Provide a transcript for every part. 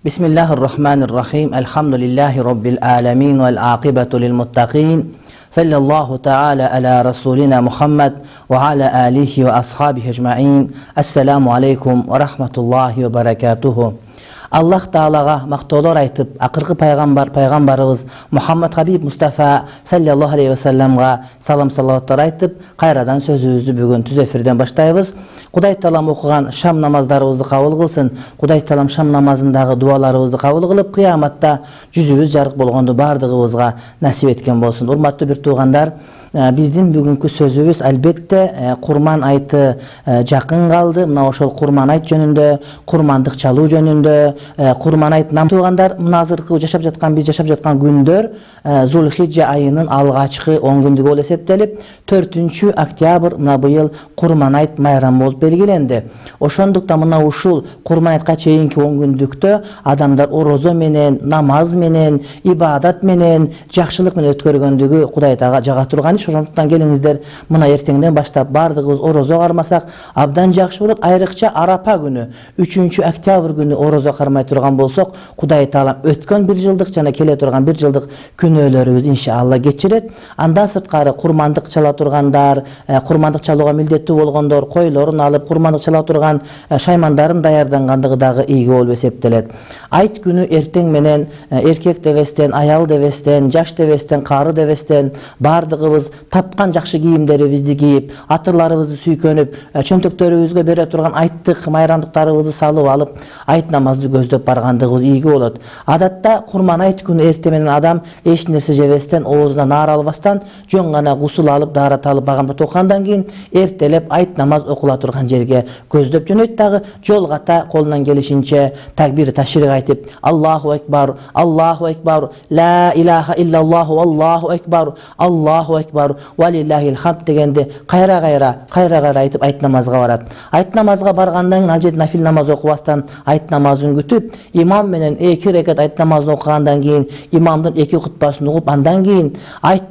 Bismillahirrahmanirrahim. Elhamdülillahi Rabbil alemin vel akibetu lil muttaqin. Sallallahu ta'ala ala Rasulina Muhammed ve ala alihi ve ashabihi ecma'in. Esselamu aleykum ve rahmetullahi ve berekatuhu. Allah Ta'alaga maqtolar aytıp, akırkı paygambarımız Muhammed Habib Mustafa sallallahu aleyhi ve sellemga salam salavatlar aytıp, qayradan sözümüzdü bugün tüz efirden başlayız. Kuday Talam okugan şam namazlarımızды kabul kılsın. Kuday Talam şam namazındağı dualarımızды kabul kılıp, kıyamatta yüzümüz jarık bolğandı bardığımızga nasip etken bolsun. Urmatlı bir tuğanlar, bizdin bugünkü sözümüz elbette kurman aytı jakın kaldı. Mına oşol kurman ayt jönündө, kurmandık çalуу jönündө, kurman ayt nam tuğanlar, mına azırkı biz yaşap жаткан gündör Zulhijja ayının algaçkı 10 gündügü bol eseptelip 4 oktyabr mına bıyıl kurman ayt mayram bolup belgilendi. Oşondukta mına uşul kurman aytка çeyinki 10 gündüktö adamlar orozo menen, namaz menen, ibadat menen, jakşılık menen ötkөрgöndügü Kuday Taala jaga turgан. Şoşonduktan gelingizler mına ertеңден başlap bardığımız orozo karmasak abdan jakşı bolup, ayrıkça Arapa günü 3 oktyabr günü orozo karmay turgan bolsok Kuday Taala ötkön bir жылдык жана келе турган bir жылдык күнөөлөрүбүз иншалла кечирет. Андан сырткары курмандык чала тургандар, курмандык чалууга милдеттүү болгондор койлорун алып курмандык чала турган шаймандарын даярдангандыгы дагы ийги болуп эсептелет. Айт күнү эртең менен эркек дебестен, аял дебестен, жаш дебестен, кары дебестен бардыгыбыз тапкан жакшы кийимдерибизди кийип, атырларыбызды сүйкөнүп, чөнтөктөрүбүзгө бере турган айттык майрамдыктарыбызды салып алып, айт намазды көздөп баргандыгыбыз ийги болот. Адатта курман айт күнү эрте менен адам эч нерсе жебестен, оозуна наар албастан, жөн гана гусул алып, даарат алып багамда окугандан кийин эртелеп айт намаз окула турган жерге көздөп жөнөйт дагы, жол ката колунан келишинче такбир ташрих айтып, Аллаху экбар, Аллаху экбар, ла илаха иллаллаху, Аллаху экбар, Аллаху экбар, валиллахил хамд дегенде кайра айтып айт намазга барат. Айт намазга баргандан кийин ал жерде нафил намаз окубастан айт намазын күтүп, имам менен 2 рекат айт намазын окугандан кийин имамдын 2 кутбасын угуп, андан кийин айт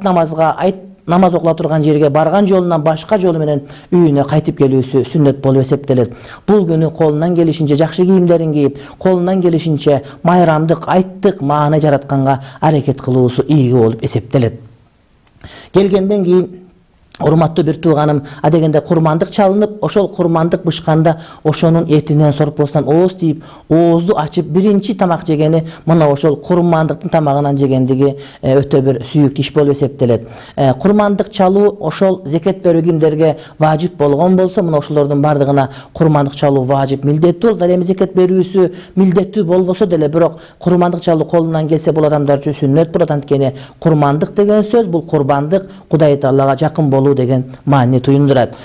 намаз окула турган жерге барган жолунан башка жолу менен үйүнө кайтып келүүсү сүннөт болуп эсептелет. Бул күнү колунан келишинче жакшы кийимдерин кийип, колунан келишинче майрамдык, айттык маана жаратканга аракет кылуусу ийги болуп эсептелет. Келгенден кийин урматтуу бир тууганым, адегенде курмандык чалынып, ошол курмандык бышканда ошонун этинен сорпосунан ооз тийип, оозду ачып биринчи тамак жегени мына ошол курмандыктын тамагынан жегендиги өтө бир сүйүктүү иш болуп эсептелет. Курмандык чалуу ошол зекет берүү кимдерге важип болгон болсо, мына ошолордун бардыгына курмандык чалуу важип, милдеттүү болду. Эми зекет берүүсү милдеттүү болбосо деле, бирок курмандык чалуу колунан келсе бул адамдар үчүн сүннөт болот. Анткени курмандык деген сөз бул курбандык, Кудай Таалага жакын деген маани туюндурат.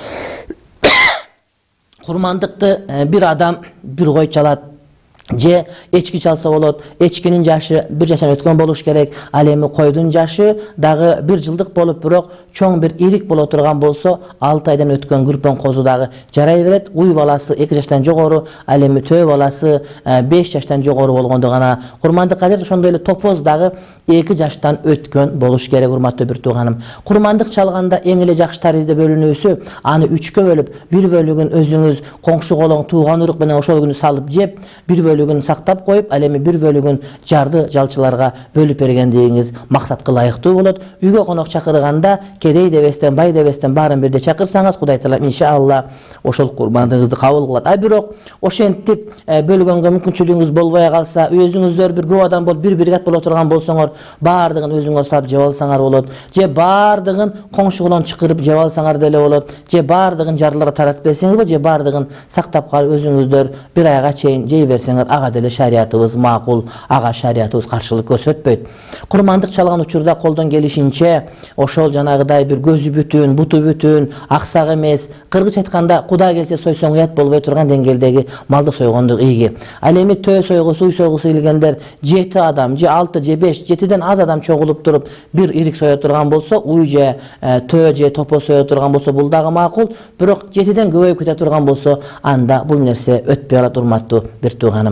Курмандыкты бир адам бир кой чалат, же эчки чалса болот. Эчкинин жашы 1 жаштан өткөн болуш керек. Ал эми койдун жашы дагы 1 жылдык болуп, бирок чоң бир ирик боло турган болсо 6 айдан өткөн күрпөн козу дагы жарай берет. Уй баласы 2 жаштан жогору, ал эми төө баласы 5 жаштан жогору болгондо гана курмандык кадыр. Ошондой эле топоз дагы 2 жаштан өткөн болуш керек. Урматтуу бир тууганым, курмандык чалганда эң эле жакшы таризде бөлүнүүсү, аны 3кө бөлүп, бир бөлүгүн өзүңүз коңшу колоң, тууган урук менен ошол күнү салып жеп, бир бөлүгүн сактап коюп, ал эми бир бөлүгүн жарды жалчыларга бөлүп бергендигиңиз максатка ылайыктуу болот. Үйгө конок чакырганда кедей дебестен, бай дебестен баарын бирде чакырсаңыз, Кудай Таала иншалла ошол курмандыгыңызды кабыл кылат. А бирок ошентип бөлгөнгө мүмкүнчүлүгүңүз болбой калса, өзүңүздөр бир көп адам болуп, бир бригад боло турган болсоңор, баардыгын өзүңөр салып жеп алсаңар болот, же баардыгын коңшу колон чакырып жеп алсаңар деле болот, же баардыгын жарларга таратып берсеңиз болот, же баардыгын сактап калып өзүңүздөр бир айга чейин жей берсеңер, ага деле шариятыбыз макул, ага шариятыбыз каршылык көрсөтпөйт. Курмандык чалган учурда колдон келишинче ошол жанагыдай бир көзү бүтүн, буту бүтүн, аксак эмес, кыргызча айтканда куда келсе сойсоң уят болбой турган деңгээлдеги малды сойгондук ийги. Ал эми төө сойгусу, уй сойгусу келгендер 7 адам, же 6, же 5, 7ден аз адам чогулуп туруп бир ирик соя турган болсо, уй же төө же топо соя турган болсо бул дагы макул. Бирок 7ден көбөйүп кете турган болсо, анда бул нерсе өтпөй калат. Урматтуу бир тууганым,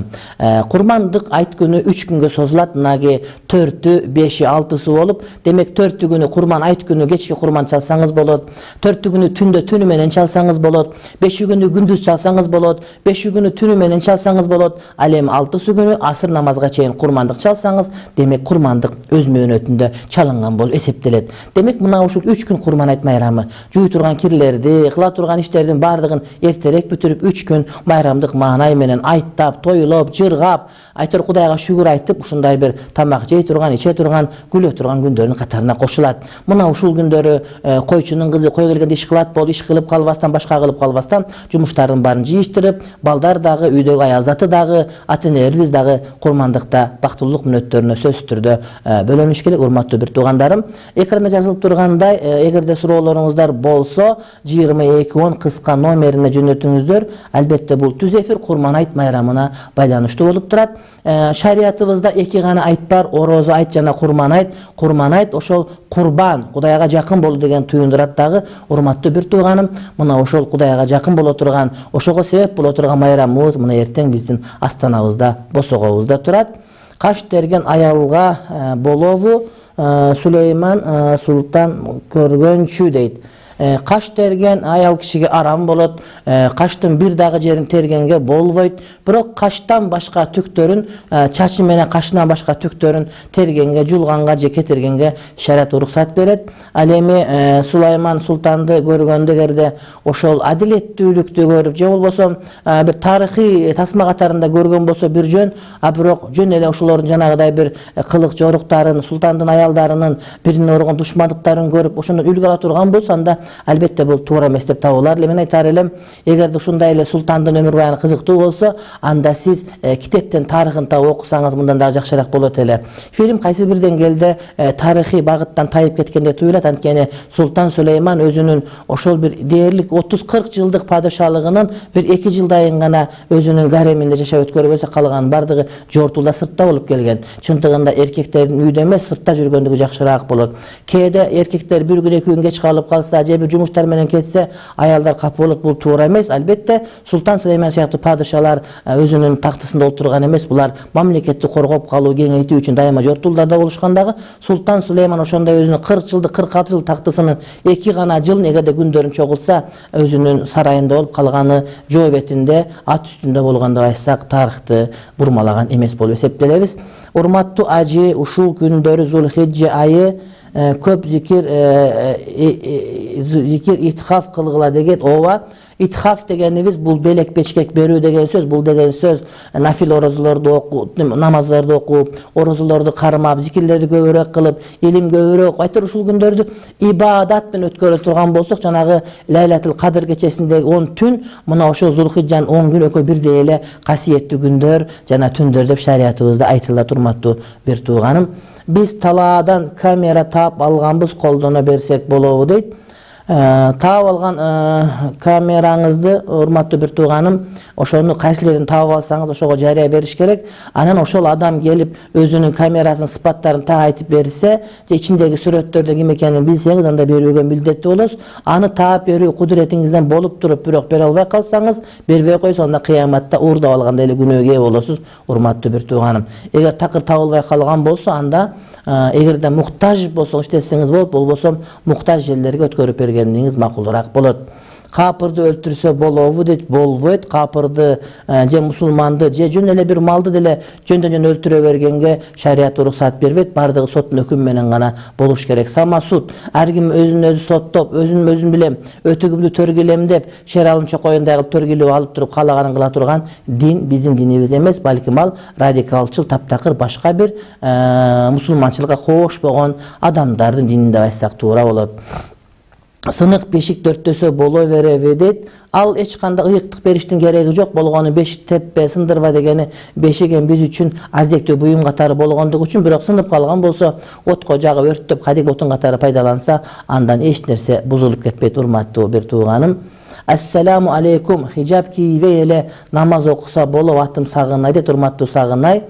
Kurmandık ayt günü 3 günge sozulат. Nagi 4'ü, 5'i, 6'sı bolup, demek 4'ü günü kurman ayt günü geçki kurman çalsanız bolot. 4'ü günü tünde tünü menen çalsanız bolot. 5'i günü gündüz çalsanız bolot. 5'i günü tünü menen çalsanız bolot. Alem 6'sı günü asır namazga çeyin kurmandık çalsanız, demek kurmandık öz möөнөтүндө çalıngan bol eseptelet. Demek mına uşul 3 gün kurman ayt bayramı. Juy turgan kirlerdi, kıla turgan işlerden bardığın erterek bütürüp 3 gün bayramdık maanay menen ayttap, toyulup, jırgap, aytır Kudayga şükür aytıp uşunday bir tamak jey turgan, içe turgan, güle turgan gündörün katarına koşulat. Mına uşul gündörü koyçunun kızı koy kelgende iş kılat bol, iş kılıp kalbastan, başka kılıp kalbastan jumuştardın barın jiyiştirip, baldar dagı, üydög ayal zatı dagı, atenelerimiz dagı kurmandыкta baktıllık münöttörüne söz türdü bölünüşkelik. Urmatlı bir tuğandarım. Ekranda yazılıp turganday, egerde suroğlarınızlar bolsa 2210 kıska nomerine jönötüңүздөр. Elbette bu tüz efir kurman ayt bayramına baylanışlı olup durat. Şariatımızda 2 gana ayt bar, oroza ayt jana kurman ayt. Kurman ayt oşol kurban, Kudayga jakın bolu degen tuyundurat dagı. Urmatlı bir tuğanım. Mına oşol Kudayga jakın bolu turgan, oşoga sebep bolu turgan bayramımız mına erteң bizdin astanabızda, bosoğubuzda turat. Kaş dergen ayalga bolovu Süleyman Sultan körgönçü deydi. Kaş tergen ayal kişiге aram bolot. Kaştın bir dagı jerin tergenge bolboyt. Birok kaştan başka tüktörün, çaçı menen kaşından başka tüktörün tergenge, julganga, jeke tergenge şeriat ruhsat beret. Alemi Süleyman Sultanды görgöndө gerde oşol adilettүүлüktü görüp, je bolbosо bir tarihi tasma katarında görgön bolsa bir jön, birok jön ele oşolorun janagıday bir kılık joruktарын, sultandын ayalдарынын birine urgun düşmanlıkların görüp oşondan ülgü ala turgan bolsan da albatta bu to'g'ri emas deb tavolar. Men aytar edim, agar shunday ele sultandan ömür bayani qiziqli bo'lsa, anda siz kitapdan tarixini tap o'qisangiz bundan daha yaxshiroq bo'ladi ele. Film qaysi bir dengelde tarixiy bag'itdan tayib ketganda tuyuladi. Antkeni Sultan Süleyman özünün oşol bir değerlik 30-40 yıllık padişahlığının bir 2 yıldayn gana özünün gareminde yaşap ötkөрüp öse kalgan bardığı jortulda sırtta olup kelgen. Çıntığında erkeklerin uyda emas sırtta жүрgöndügü yaxshiroq bo'ladi. Keyde erkekler bir gün 2 gün geç kalıp kalsa, bir jumuştar menen ketse ayallar kapı olup bu to'g'ri emas. Albatta Sultan Süleyman siyahtı padişalar özünün taxtısında oturgan emas. Bular mamleketni qorgop kalуу, kengeytүү üчүn dayıma jortullarda boluşkandagı Sultan Süleyman oşonda özünün 40 yıldı 46 yıl taxtısının 2 gana yıl negede gündörün çoğulsa özünün sarayında olup kalganı joobetinde at üstünde bolganda aysak tarixti burmalagan emas bolup eseptelebиz. Urmatlı acı uşul gündörü Zulhicce ayı köp zikir ithaf kılgıla deget ova. İthaf degenimiz bul belek beçkek berүү degen söz. Bul degen söz nafil orozularda okup, namazlarda okup, orozularda karmap, zikirlerdi köbürök kılıp, ilim köbürök, aytır uşul gündörдү ibadat men ötkөрө turgan bolsok, janagı Laylatul Qadr gecesindeki 10 tün, mına oşo Zulhicce'nin 10 gün ökö bir deyele kasiyetli gündör, jana tündör dep şariatыбызda aytыла turmatты bir tuğanım. Biz taladan kamera taap alganbız, koldona bersek bolobu deyt. Taap algan kamerаңызды urmatlı bir tuğanım, oşonu kaysilerden taap alsanız oşoga jarıya beriş gerek. Anan oşol adam gelip özünün kamerasının sıfatlarını ta aytıp verirse, içindeki suretlerde kim ekenini bilseniz anda berүүgө mildetli olursunuz. Anı taap berүү kudretinizden bolup durup birok bere albay kalsanız, berбей koysa onda kıyamatta uğurda alganda ele günöge olursunuz urmatlı bir tuğanım. Eğer takır taap albay kalgan bolsa anda egerde muhtaj bolsa iştetseniz bolup, bolbosо muhtaj jellerge ötkörüp bergeniňiz makulrak bolat. Kapırdı öldürse bolovu deyt, bolvoyt, kapırdı je musulmandı, je jön ele bir maldı dele jön öldüre bergenge şariat ruhsat berбейт, bardyğı sotun höküm menen gana boluş gerek. Sama sut, her kim özün özü sottop, özün bilem, ötügümdü törgülem dep, şeralın çokoyundagy törgülüp alıp turup kalaganin kıla turgan din bizim dinimiz emas, balki mal radikalçıl taptakır başka bir musulmançılıkka hoş bolan adamdardın dininde aytsak toğra bolat. Sınık beşik dörttösö bolo verebe deyt. Al eç kanda ıyıktık beriştin gereği jok bolgonu beşik teppe sındırba degeni beşigen biz üçün azdekte buyum katarı bolgondugu üçün birok sınıp kalgan bolsa ot kojağı örttüp kadik otun katarı paydalansa andan eç nerse buzulup ketpeyt urmatlı bir tuğanım. Assalamu aleykum, hijab kiyve ele namaz okusa bolo vatım sağınay deyt urmatlı sağınay.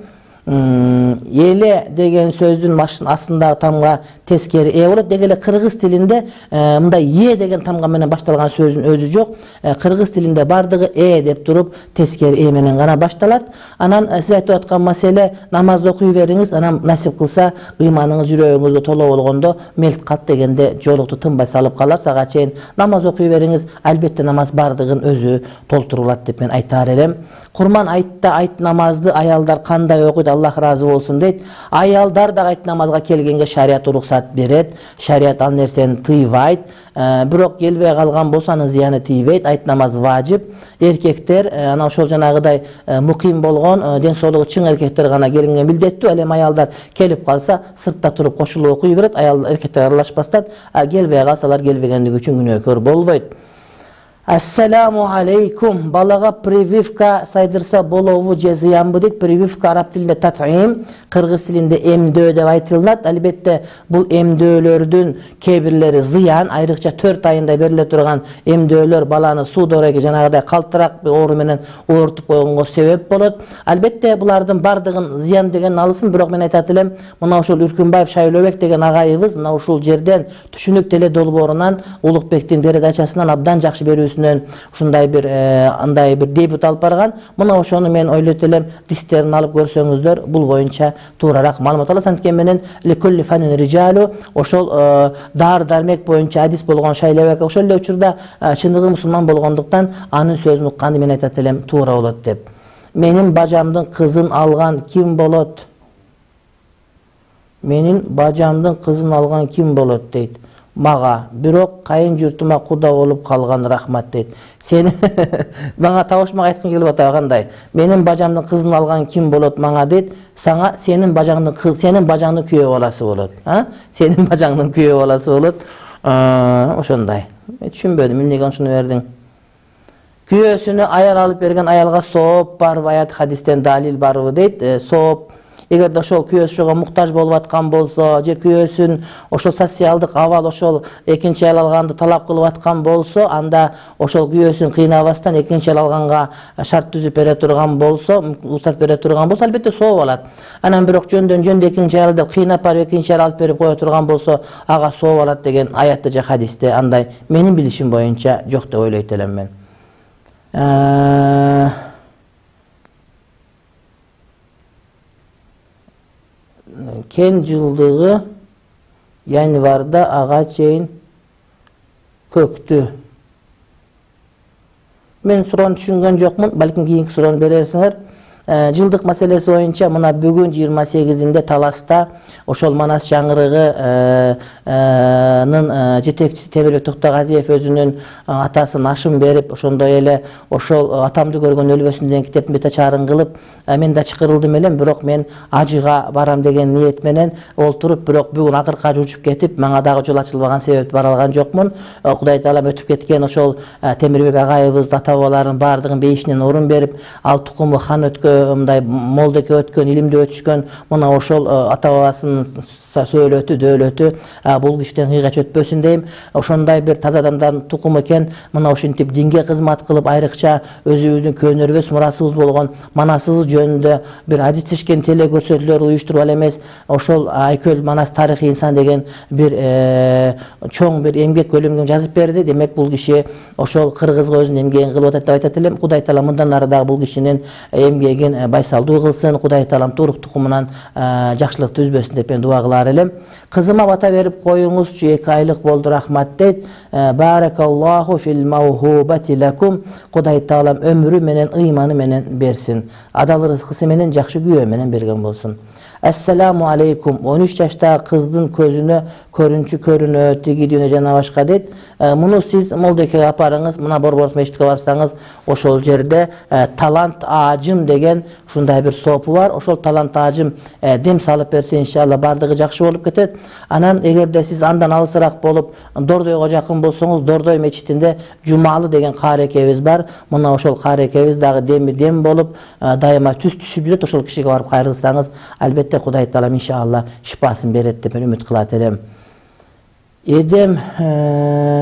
Ele деген sözdün aslında tamga teskeri bolot. Degele kırgız tilinde mında ye деген tamga menen baştalgan sözdün özü jok. Kırgız tilinde bardığı dep turup teskeri menen gana baştalat. Anan siz aytып atkан mesele namaz okuy beriңiz, anan nasip kılsa imanыңыз жүрөгүңүздө толо болгондо мелт кат дегенде жолукту тынбай салып калар. Сага чейин намаз окуй бериңиz, албетте намаз бардыгын өзү толтурулат деп мен айтар элем. Kurman aytта ayt namazды аялдар кандай окуйт, Аллах разы болсун дейт. Аялдар да ayt намазга келгенге шарият уруксат берет. Шарият ал нерсени тыйбайт. Бирок келбей калган болсо анын зыяны тийбейт. Ayt намаз важип. Эркектер ана ошол жанагыдай муким болгон, ден соолугу чың эркектер гана келинге милдеттүү. Ал эми аялдар келип калса сыртта туруп кошулуп окуй берет. Аял эркектер аралашпастан, келбей калсалар келбегендиги үчүн күнөөкөр болбойт. Ассаламу алейкум. Балага прививка сайдырса болобу же зыянбы дейт. Прививка араб тилинде тат'им, кыргыз тилинде эмдөө деп айтылат. Албетте бул эмдөөлөрдүн кээ бирлери зыян, айрыкча 4 айында бериле турган эмдөөлөр баланы суудороге жанагыдай калтырак оору менен оорутуп койгонго себеп болот. Албетте булардын бардыгын зыян деген алысым, бирок мен айтат элем, мына ушул Үркүнбаев Шайлообек деген агайыбыз мына ушул жерден Түшүнүк теле долбоорунан Улукбектин передачасынан абдан жакшы берүүсү ушундай бир андай бир дебют алып барган. Мына ошону мен ойлойт элем, дистерин алып көрсөңүздөр бул боюнча туурарак маалымат аласыз. Анткени менен лекулли фанин рижалу, ошол дар дармек боюнча адис болгон Шайлообек ошол эле учурда чындыгы мусулман болгондуктан анын сөзүн укканды мен айтат элем, туура болот деп. Менин бажамдын кызын алган ким болот? Менин бажамдын кызын алган ким болот дейт. Мага, бирок кайын журтума куда болуп калган, рахмат дейт. Сени мага табышмак айткың келип атат кандай? Менин бажамдын кызын алган ким болот мага дейт. Сага сенин бажаңдын күйөө баласы болот. Сенин бажаңдын күйөө баласы болот. Ошондой. Мен түшүнбөдүм, эмнеге ошону бердиң? Күйөөсүнө аял алып берген аялга сооп барбы, аят хадистен далил барбы дейт. Сооп эгерде ошол күйөөсүгө муктаж болуп аткан болсо, же күйөөсүн ошол социалдык абал ошол экинчи аял алганды талап кылып аткан болсо, анда ошол күйөөсүн кыйнабастан экинчи аял алганга шарт түзүп бере турган болсо, уруксат бере турган болсо, албетте сооп алат. Анан бирок жөндөн экинчи аял деп кыйнап барып экинчи аял алып берип кое турган болсо, ага сооп алат деген аятта же хадисте андай менин билишим боюнча жок деп ойлойт элем мен. Кен жылдыгы январда ага чейин көктү. Мен суроону түшүнгөн жокмун, балким кийинки суроону берерсиңер. Жылдык маселеси боюнча мына бүгүн 28-inde Таласта ошол Манас жаңырыгынын жетекчиси Темирбек Токтогазиев өзүнүн атасын ашым берип, ошондой эле ошол атамды көргөн өлбөсүн деген китептин бете чарын кылып, мен да чакырылдым элем, бирок мен ажыга барам деген ниет менен олтуруп, бирок бүгүн акыркы ажы учуп кетип, мага дагы жол ачылбаган себептен бара алган жокмун. Кудай таалам өтүп кеткен ошол Темирбек агайыбыз ата бабаларынын бардыгын бейишинен орун берип, ал тукуму хан өткөн, мындай молдеке өткөн, илимде өтүшкөн, мына ошол ата бабасынын сөөлөтү, дөөлөтү бул кишиден кыйгач өтпөсүн дейм. Ошондой бир таза адамдардын тукуму экен. Мына ушинтип динге кызмат кылып, айрыкча өзүбүздүн көнөрбөс мурасыбыз болгон Манасыбыз жөнүндө бир адистешкен теле көрсөтүүлөр уюштуруп ал эмес, ошол Айкөл Манас тарыхый инсан деген бир чоң бир эмгек бөлүмүн жазып берди. Демек бул киши ошол кыргызга өзүнүн эмгегин кылып атат деп айтат элем. Кудай таала мындан ары дагы бул кишинин эмгегин байсалдуу кылсын. Кудай таалам турук тукумунан жакшылыкты үзбөсүн деп мен дуа кылар элем. Кызыма бата берип коюңузчу, 2 айлык болду, рахмат дейт. Баракаллаху фил маухубати лакум. Кудай таалам өмүрү менен ыйманы менен берсин. Адал рызкысы менен жакшы күйөө менен берген болсун. Ассаламу алейкум. 13 жаштагы кыздын көзүнө көрүнчү көрүнөт, тиги дүйнө жана башка дейт. Муну сиз молдекеге апарыңыз, мына Борбордук мечитке барсаңыз, ошол жерде талант ажым деген ушундай бир сопу бар. Ошол талант ажым дем салып берсе, иншалла бардыгы жакшы болуп кетет. Анан эгерде сиз андан алысыраак болуп, Дордойго жакын болсоңуз, Дордой мечитинде Жумалы деген каарекебиз бар. Мына ошол каарекебиз дагы дем болуп, дайыма түз түшүп жүрөт. Ошол кишиге барып кайрылсаңыз, албетте Кудай таалам иншалла шифасын берет деп мен үмүт кылат элем.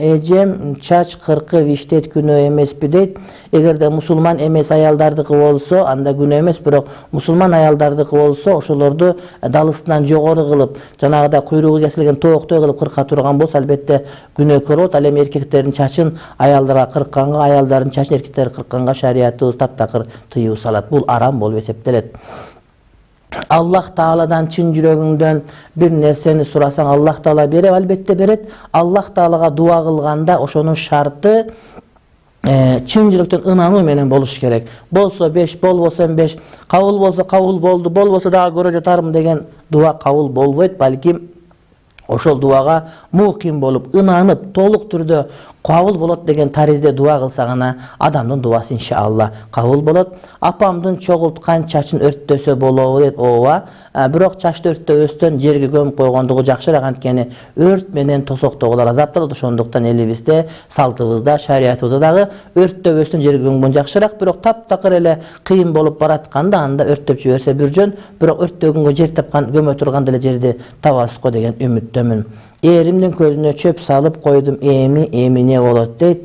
эжем чач кыркы виштет күнөө эмеспи дейт. Эгерде мусулман эмес аялдардыкы болсо, анда күнөө эмес, бирок мусулман аялдардыкы болсо, ошолорду далыстан жогору кылып, жанагыда куйругу кесилген тооктой кылып кырка турган болсо, албетте күнөөкөр болот. Ал эми эркектердин чачын аялдарга кыркканга, аялдардын чачын эркектер кыркканга шариятыбыз таптакыр тыюу салат. Бул арам болуп эсептелет. Аллах Тааладан чын жүрөгүңдөн бир нерсени сурасаң, Аллах Таала берет, албетте берет. Аллах Таалага дуа кылганда ошонун шарты чын жүрөктөн ынануу менен болуш керек. Болсо 5, болбосо 5, кабыл болсо кабыл болду, болбосо дагы көрө жатармын деген дуа кабыл болбойт, балким ошол дуага муким болуп, ынанып, толук түрдө кабыл болот деген таризде дуа кылса гана адамдын дуасы иншалла кабыл болот. Апамдын чогулткан чачын өрттөсө болобу дейт. Ооба, бирок чачты өрттөбөстөн жерге көмүп койгондугу жакшыраак, анткени өрт менен тосоктогулар азапталат. Ошондуктан элибизде, салтыбызда, шариятыбызда дагы өрттөбөстөн жерге көмгөн жакшыраак. Бирок таптакыр эле кыйын болуп баратканда анда өрттөп жиберсе бир жөн, бирок өрттөгөнгө жер тапкан, көмө турган деле жерди табасызго деген үмүттөмүн. Эримдин көзүнө чөп салып койдум, эми не болот дейт.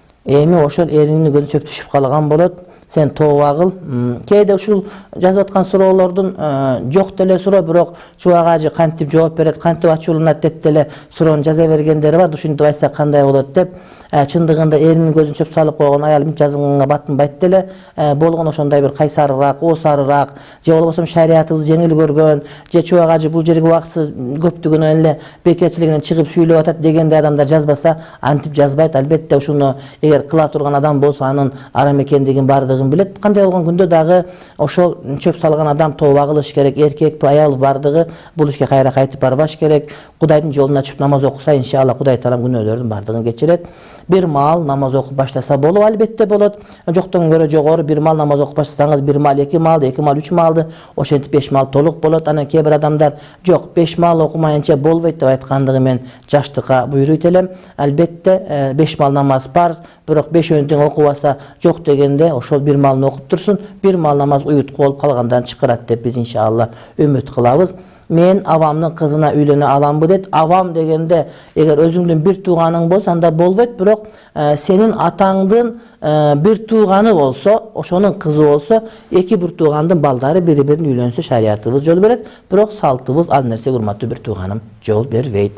Эми ошол эриңдин көзүнө чөп түшүп калган болот. Сен тооба кыл. Кээде ушул жазып аткан суроолордун жок деле суроо, бирок чубак ажы кантип жооп берет, кантип ачууланат деп деле суроону жаза бергендери бар. Ушинтип айтса кандай болот деп. Чындыгында эринин көзүн чөп салып койгон аял мынтип жазганга батынбайт деле. Болгон ошондой бир кайсарыраак, оосарыраак, же болбосо шариятыбыз жеңил көргөн, же чубак ажы бул жерге убактысыз көптүгүнөн эле бекерчилигинен чыгып сүйлөп атат дегенде адамдар жазбаса, антип жазбайт. Албетте ушуну эгер кыла турган адам болсо, анын арам экендигин бардыгын билет. Кандай болгон күндө дагы ошол чөп салган адам тооба кылыш керек. Эркек аял бардыгы бул ишке кайра кайтып барбаш керек. Кудайдын жолуна чыгып намаз окуса, иншалла Кудай Таалам күнөөлөрдүн бардыгын кечирет. Bir mal namaz okup başlasa bolu, albette bolot. Joktan göre jogorу bir mal namaz okup başlasanız, bir mal 2 maldı, 2 mal 3 maldı. Oşentip 5 mal toluk bolot. Ana kebir adamlar jok 5 mal okumayınca bolbeyt dep aytkandygy men jaştıka buyrup elem. Albette 5 mal namaz farz, bирок 5 öňden okubasa jok degende oşol bir malını okup dursun. Bir mal namaz uyutku olup kalgandan çıkırat dep biz inşallah ümit kılabız. Men avamdын kızına üylene alambu deyt. Avam degende eger özüңdün bir tuğanın bolsa anda bolbeyt, bирок senin atandın bir tuğanı bolsa, oşonun kızı bolsa, iki bir tuğandın baldары biri-birini üylönse şariatыбыз jol beret, bирок saltыбыз al nerse urmatуу bir tuğanım jol berбейт.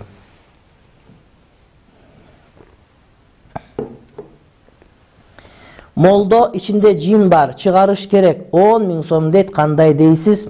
Moldo içinde cin var, çıgarış gerek. 10 000 so'm deyt, kanday deysiz?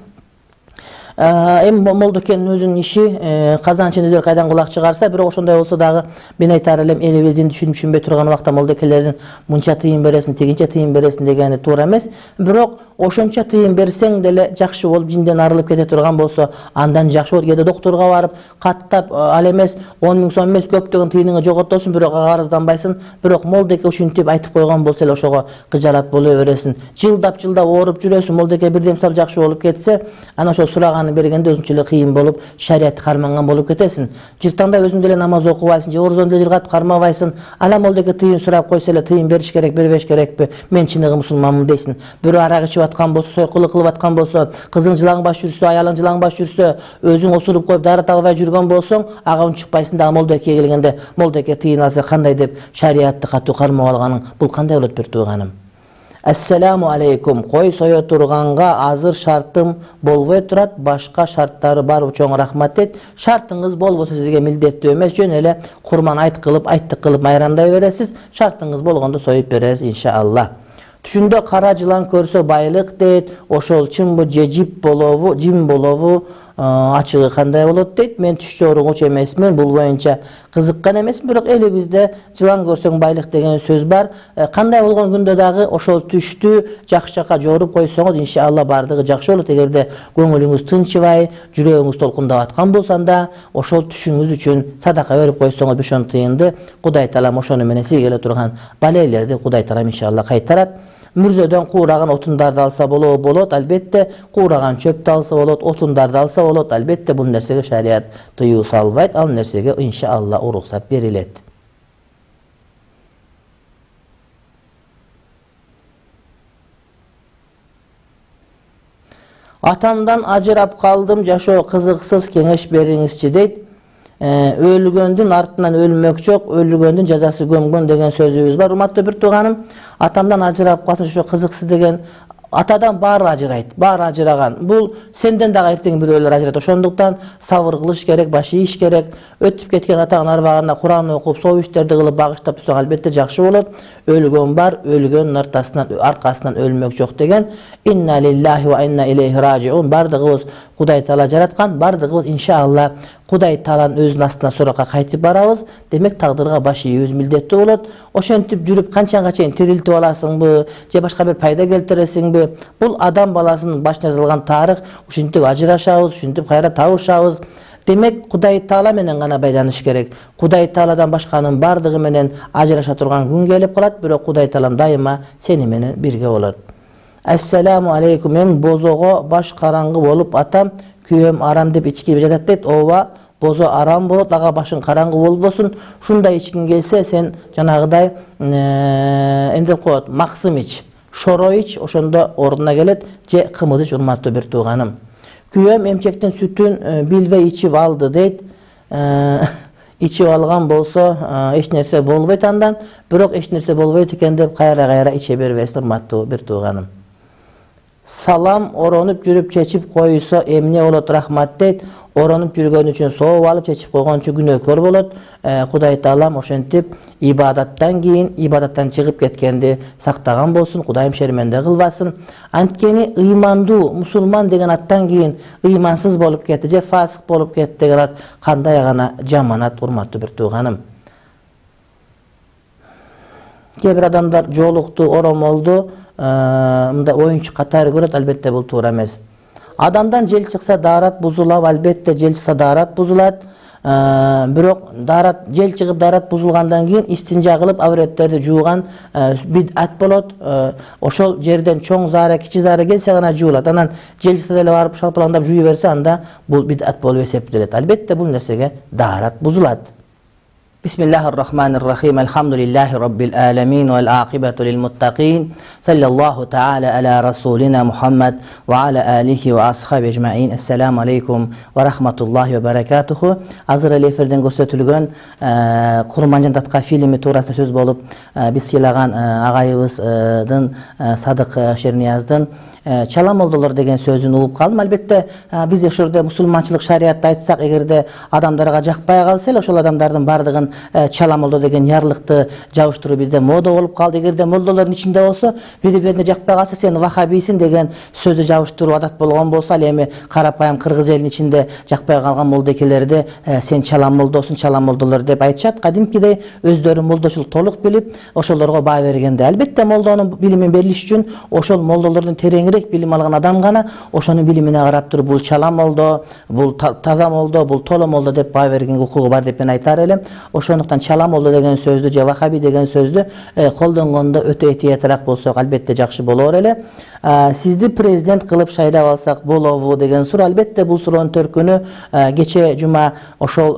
Moldo ekenин özünün işi kazançını öдөр kaydan kulak çıkarsa, bирок ошондой болсо дагы мен айтар элем, элибиздин түшүнбөй турган убакта молдо экелердин мынча тыйын бересин, тигинче тыйын бересин дегени туура эмес. Бирок ошончо тыйын берсең деле жакшы болуп, жинден арылып кете турган болсо, андан жакшы болот. Кээде доктурга барып, каттап ал эмес 10 000 so'm эмес, көптөгөн тыйыныңы жоготосуң, бирок арызданбайсың. Бирок молдо эке ушинтип айтып койгон болсо эле ошого кыжалат боло бересиң. Жылдап ооруп жүрөсүң. Молдо эке бирдем сап жакшы болуп кетсе, ана ошол сураган бергенде өзүнчө эле кыйын болуп, шариятты карманган болуп кетесиң. Жыртаңда өзүң деле намаз окубайсың, же орозону деле жыргатып кармабайсың. Ана молдо эке тыйын сурап койсо эле, тыйын бериш керек, бербеш керекпи? Мен чыныгы мусулманмын дейсиң. Бирөө арак ичип аткан болсо, сойкулук кылып аткан болсо, кызың жылаңбаш жүрсө, аялың жылаңбаш жүрсө, өзүң осуруп коюп дарыта албай жүргөн болсоң, ага унчукпайсың. Дагы молдо экеге келгенде, молдо эке тыйын алса кандай деп шариятты катуу кармап алганың, бул кандай болот бир тууганым? Ассаламу алейкум. Кой сое турганга азыр шартым болбой турат, башка шарттары бар. Чоң рахмат дейт. Шартыңыз болбосо сизге милдеттүү эмес, жөн эле курман айттык кылып майрамдай бересиз. Шартыңыз болгондо союп бересиз иншалла. Түшүндө кара жылан көрсө байлык дейт. Ошол чынбы же жин болобу? Ачыгы кандай болот дейт. Мен түш жоруугуч эмесмин, бул боюнча кызыккан эмесмин, бирок элибизде жылан көрсөң байлык деген сөз бар. Кандай болгон күндө дагы ошол түштү жакшы жака жоруп койсоңуз, иншалла бардыгы жакшы болот. Эгерде көңүлүңүз тынчыбай, жүрөгүңүз толкундап аткан болсо, анда ошол түшүңүз үчүн садака берип койсоңуз 5-10 тыйынды, Кудай Таалам ошону менен сизге келе турган балелерди Кудай Таалам иншалла кайтарат. Мүрзөдөн куураган отундарды алса болот, албетте куураган чөптү алса болот, отундарды алса болот, албетте бул нерсеге шарият тыюу салбайт, ал нерсеге иншалла уруксат берилет. Атамдан ажырап калдым, жашоо кызыксыз, кеңеш бериңизчи дейт. Ölgöndün артынан ölmek çok, ölgöndün cazası gömgön деген sözüбүз бар. Урматтуу бир тууганым, атамдан ажырап калсын ошо кызыксыз деген атадан баары ажырайт, баары ажыраган. Бул сенден дагы эртең бирөөлөр ажырайт. Ошондуктан сабыр кылыш керек, баш ийиш керек. Өтүп кеткен атаңын арбагына Куран окуп, соо иштерди кылып багыштап турсаң албетте жакшы болот. Өлгөн бар, өлгөндүн аркасынан өлмөк жок деген. Инна лиллахи ва инна илейхи ражиун. Бардыгыбыз Кудай Таала жараткан, бардыгыбыз иншалла Кудай Тааланын өзүнүн астына суракка кайтып барабыз. Демек тагдырга баш ийүүбүз милдеттүү болот. Ошентип жүрүп канчанга чейин тирилтип аласыңбы, же башка бир пайда келтиресиңби? Бул адам баласынын башына жазылган тарых. Ушинтип ажырашабыз, ушинтип кайра табышабыз. Демек Кудай Таала менен гана байланыш керек. Кудай Тааладан башканын бардыгы менен ажыраша турган күн келип калат, бирок Кудай Таалам дайыма сени менен бирге болот. Ассаламу алейкум. Мен бозого баш караңгы болуп атам, күйөөм арам деп ичкип жатат дейт. Ооба, бозо арам болот, ага башың караңгы болбосун. Ушундай ичкиң келсе, сен жанагыдай эмдеп коет, максым ич, шоро ич, ошондо ордуна келет, же кымыз ич, урматтуу бир тууганым. Күйөөм эмчектин сүтүн билбей ичип алды дейт. Ичип алган болсо эч нерсе болбойт андан, бирок эч нерсе болбойт экен деп кайра иче бербесин, урматтуу бир тууганым. Салам оронуп жүрүп чечип койсо эмне болот, рахмат дейт. Оронуп жүргөн үчүн сооп алып чечип койгон үчүн күнөөкөр болот. Кудай Таалам ошентип ибадаттан кийин, ибадаттан чыгып кеткенди сактаган болсун, Кудайым шерменде кылбасын. Анткени ыймандуу мусулман деген аттан кийин ыймансыз болуп кетти же фасык болуп кетти деген ат кандай гана жаманат, урматтуу бир тууганым. Кээ бир адамдар жоолукту, оромолду мындай оюнчу катары көрөт, албетте бул туура эмес. Адамдан жел чыкса даарат бузулат, албетте жел чыкса даарат бузулат. Бирок жел чыгып даарат бузулгандан кийин истинжа кылып авреттерди жууган бидат болот. Ошол жерден чоң заара, кичи заара келсе гана жуулат. Анан жел чыкса деле барып шалпалаңдап жууй берсе, анда бул бидат болуп эсептелет. Албетте бул нерсеге даарат бузулат. Бисмиллахир-рахманир-рахим. Алхамдулиллахи раббил аламин вал акибату лил муттакин. Саллаллаху таала аля расулина Мухаммад ва аля алихи ва асхаби ажмаин. Ассаламу алейкум ва рахматуллахи ва баракатуху. Азыр эле эфирден көрсөтүлгөн Курманжан Татка фильми туурасында сөз болуп, биз сыйлаган агайыбыздын Садык Шернияздын чала молдолор деген сөзүн угуп калдым. Албетте биз ошордо мусулманчылык шариятты айтсак, эгерде адамдарга жакпай калса эле ошол адамдардын бардыгын чала молдо деген ярлыкты жабыштыруу бизде мода болуп калды. Эгерде молдолордун ичинде болсо, бири-бирине жакпай калса, сен вахабийсиң деген сөздү жабыштыруу адат болгон болсо, ал эми карапайым кыргыз элинин ичинде жакпай калган молдокелерди сен чала молдосуң, чала молдолор деп айтышат. Кадимкидей өздөрү молдочулук толук билип, ошолорго баа бергенде. Албетте молдонун билимин берилиш үчүн ошол молдолордун тереңирээк билим алган адам гана ошонун билимине карап туруп, бул чала молдо, бул таза молдо, бул толо молдо деп баа бергенге укугу бар деп мен айтар элем. Ошондуктан чала молдо деген сөздү же вахаби деген сөздү колдонгондо өтө этиятрак болсок, албетте жакшы болор эле. Сизди президент кылып шайлап алсак болобу деген суроо. Албетте бул суроонун төркүнү кече жума ошол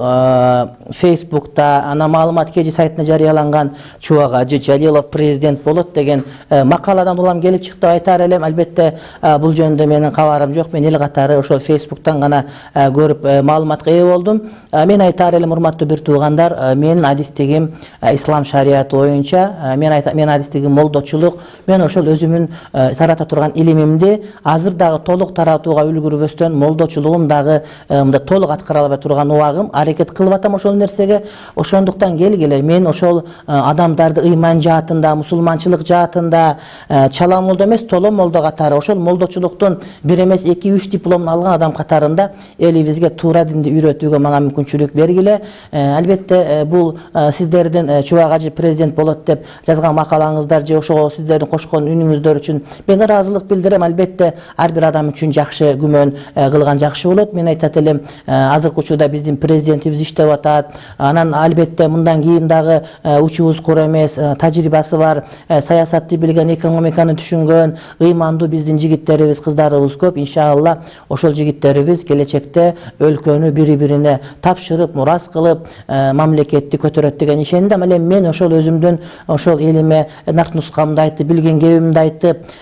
Facebook'ta ана маалымат кежи сайтына жарыяланган Чубак Ажы Жалилов президент болот деген макаладан улам келип чыкты деп айтар элем. Албетте бул жөнүндө менин кабарым жок. Мен эл катары ошол Facebook'тан гана көрүп маалыматка ээ болдум. Мен айтар элем, урматтуу бир туугандар, менин адистигим ислам шарияты боюнча, мен адистигим молдочулук. Мен ошол өзүмүн тарата турган илимимди азыр дагы толук таратууга үлгүрбөстөн, молдочулугум дагы мындай толук аткара албай турган убагым, аракет кылып атам ошол нерсеге. Ошондуктан келгиле, мен ошол адамдарды ыйман жаатында, мусулманчылык жаатында чала молдо эмес, толо молдо катары, ошол молдочулуктун бир эмес 2-3 дипломун алган адам катарында элибизге туура динди үйрөтүүгө мага мүмкүнчүлүк бергиле. Албетте бул сиздердин Чубак Ажы президент болот деп жазган макалаңыздар же ошого сиздердин кошкон үнүңүздөр үчүн мен ыраазылык билдирем. Албетте ар бир адам үчүн жакшы күмөн кылган жакшы болот. Мен айтат элем, азыркы учурда биздин президентибиз иштеп атат. Анан албетте мындан кийин дагы учубуз кур эмес, тажрыйбасы бар, саясатты билген, экономиканы түшүнгөн, ыймандуу биздин жигиттерибиз, кыздарыбыз көп. Иншалла ошол жигиттерибиз келечекте өлкөнү бири-бирине тапшырып, мурас кылып, мамлекетти көтөрөт деген ишендим. Мен ошол өзүмдүн ошол элиме нарт нускамды айтып, билген кебимди айтып, туура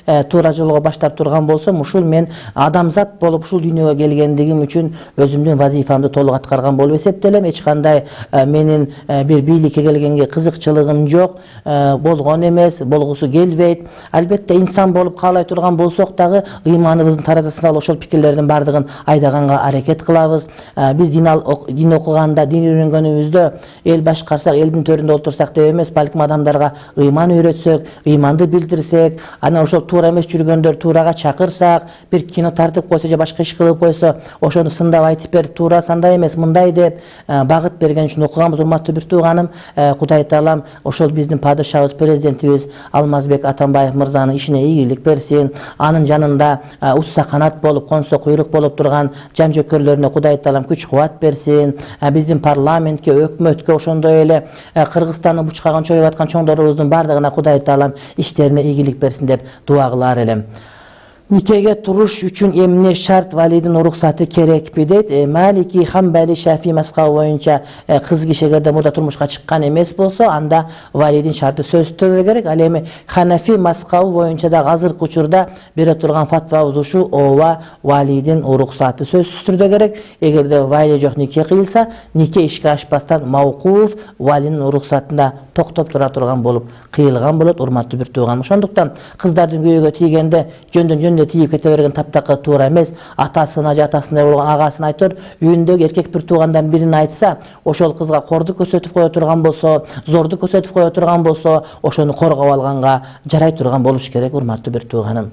туура жолго баштап турган болсом, ушул мен адамзат болуп ушул дүйнөгө келгендигим үчүн өзүмдүн вазифамды толук аткарган болуп эсептелем. Эч кандай менин бир бийликке келгенге кызыкчылыгым жок, болгон эмес, болгусу келбейт. Албетте инсан болуп каалай турган болсок дагы ыйманыбыздын таразасына ошол пикирлердин бардыгын айдаганга аракет кылабыз. Биз дин окуганда, дин үйрөнгөнүбүздө эл башкарсак, элдин төрүндө отурсак деп эмес, балким адамдарга ыйман үйрөтсөк, ыйманды билдирсек, анан ошол туура эмес жүргөндөр туурага чакырсак, бир кино тартып койсо же башка иш кылып койсо, ошону сындап айтып берип, туура сандай эмес, мындай деп багыт берген үчүн окуганбыз. Урматтуу бир тууганым, Кудай таалам ошол биздин падышабыз, президентибиз Алмазбек Атамбаев мырзанын ишине ийгилик берсин. Анын жанында усса канат болуп, консо куйрук болуп турган жан жөкөрлөрүнө Кудай таалам күч кубат берсин. Биздин парламентке, өкмөткө, ошондой эле Кыргызстандын бучкагын чоюп аткан чоңдорубуздун бардыгына Кудай таалам иштерине ийгилик берсин деп дуа кылар элем. Никеге туруш үчүн эмне шарт, валидин уруксаты керекпи дейт. Малики, Хамбали, Шафи мазхабы боюнча кыз киши эгерде мурда турмушка чыккан эмес болсо, анда валидин шарты сөзсүз түрдө керек. Ал эми Ханафи мазхабы боюнча да азыркы учурда бере турган фатвабыз ушу: ооба, валидин уруксаты сөзсүз түрдө керек. Эгерде вали жок нике кыйылса, нике ишке ашпастан мауқуф валидин уруксатында токтоп тура турган болуп кыйылган болот. Урматтуу бир тууганым, ошондуктан кыздардын күйөөгө тийгенде жөндөн тийип кете берген таптакы туура эмес. Атасына же атасындай болгон агасына айтор, үйүндөгү эркек бир туугандан бирин айтса, ошол кызга кордук көрсөтүп кое турган болсо, зордук көрсөтүп кое турган болсо, ошону коргоп алганга жарай турган болуш керек. Урматтуу бир тууганым,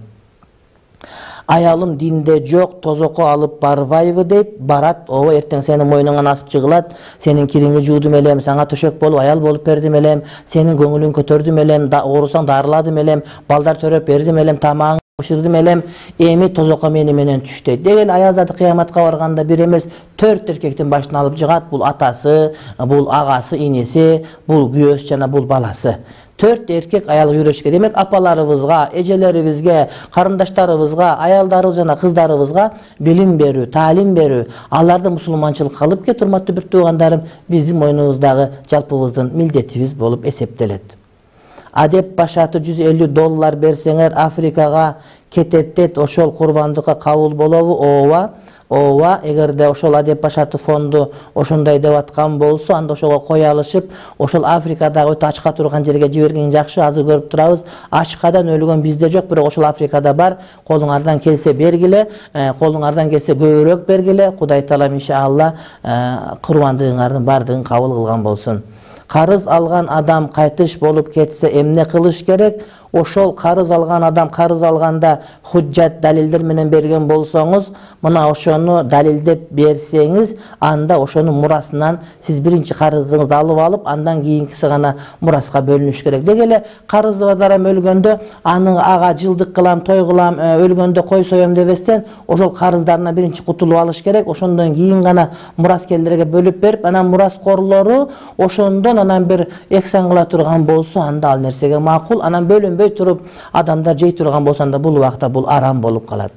аялым динде жок, тозокко алып барбайбы дейт. Барат, ооба, эртең сенин мойнуңан асып жыгылат. Сенин кириңи жуудум элем, сага төшөк болуп, аял болуп бердим элем, сенин көңүлүң көтөрдүм элем, оорусаң дарыладым элем, балдар төрөп бердим элем, тамагың бышырдым элем, эми тозокко мени менен түш дейт. Деген аял заты кыяматка барганда бир эмес 4 эркектин башын алып жыгат. Бул атасы, бул агасы, инеси, бул күйөөсү жана бул баласы. 4 эркек аял үйрөшкө. Демек апаларыбызга, эжелерибизге, карындаштарыбызга, аялдарыбыз жана кыздарыбызга билим берүү, таалим берүү, аларды мусулманчылыкка алып кетүү, урматтуу бир туугандарым, биздин мойнубуздагы жалпыбыздын милдетибиз болуп эсептелет. Адеп башаты $150 берсеңер Африкага кетет дейт. Ошол курбандыкка кабыл болобу? Ооба. Ооба, эгерде ошол адеп башаты фонду ошондой деп аткан болсо, анда ошого кой алышып, ошол Африкадагы өтө ачка турган жерге жиберген жакшы. Азыр көрүп турабыз, ачкадан өлгөн бизде жок, бирок ошол Африкада бар. Колуңардан келсе бергиле, колуңардан келсе көбүрөөк бергиле. Кудай таалам иншалла курбандыгыңардын бардыгын кабыл кылган болсун. Карыз алган адам кайтыш болуп кетсе эмне кылыш керек? Ошол карыз алган адам карыз алганда худжат далилдер менен берген болсоңуз, мына ошону далилдеп берсеңиз, анда ошонун мурасынан сиз биринчи карызыңызды алып алып, андан кийинкиси гана мураска бөлүнүш керек. Деги эле карызы бар адам өлгөндө аны ага жылдык кылам, той кылам, өлгөндө кой соём дебестен, ошол карыздарынан биринчи кутулуп алыш керек. Ошондон кийин гана мураскерлерге бөлүп берип, анан мураскорлору ошондон анан бир эксан кыла турган болсо, анда ал нерсеге макул. Анан бөлүнбөй туруп адамдар жей турган болсо, анда бул убакта бул арам болуп калат.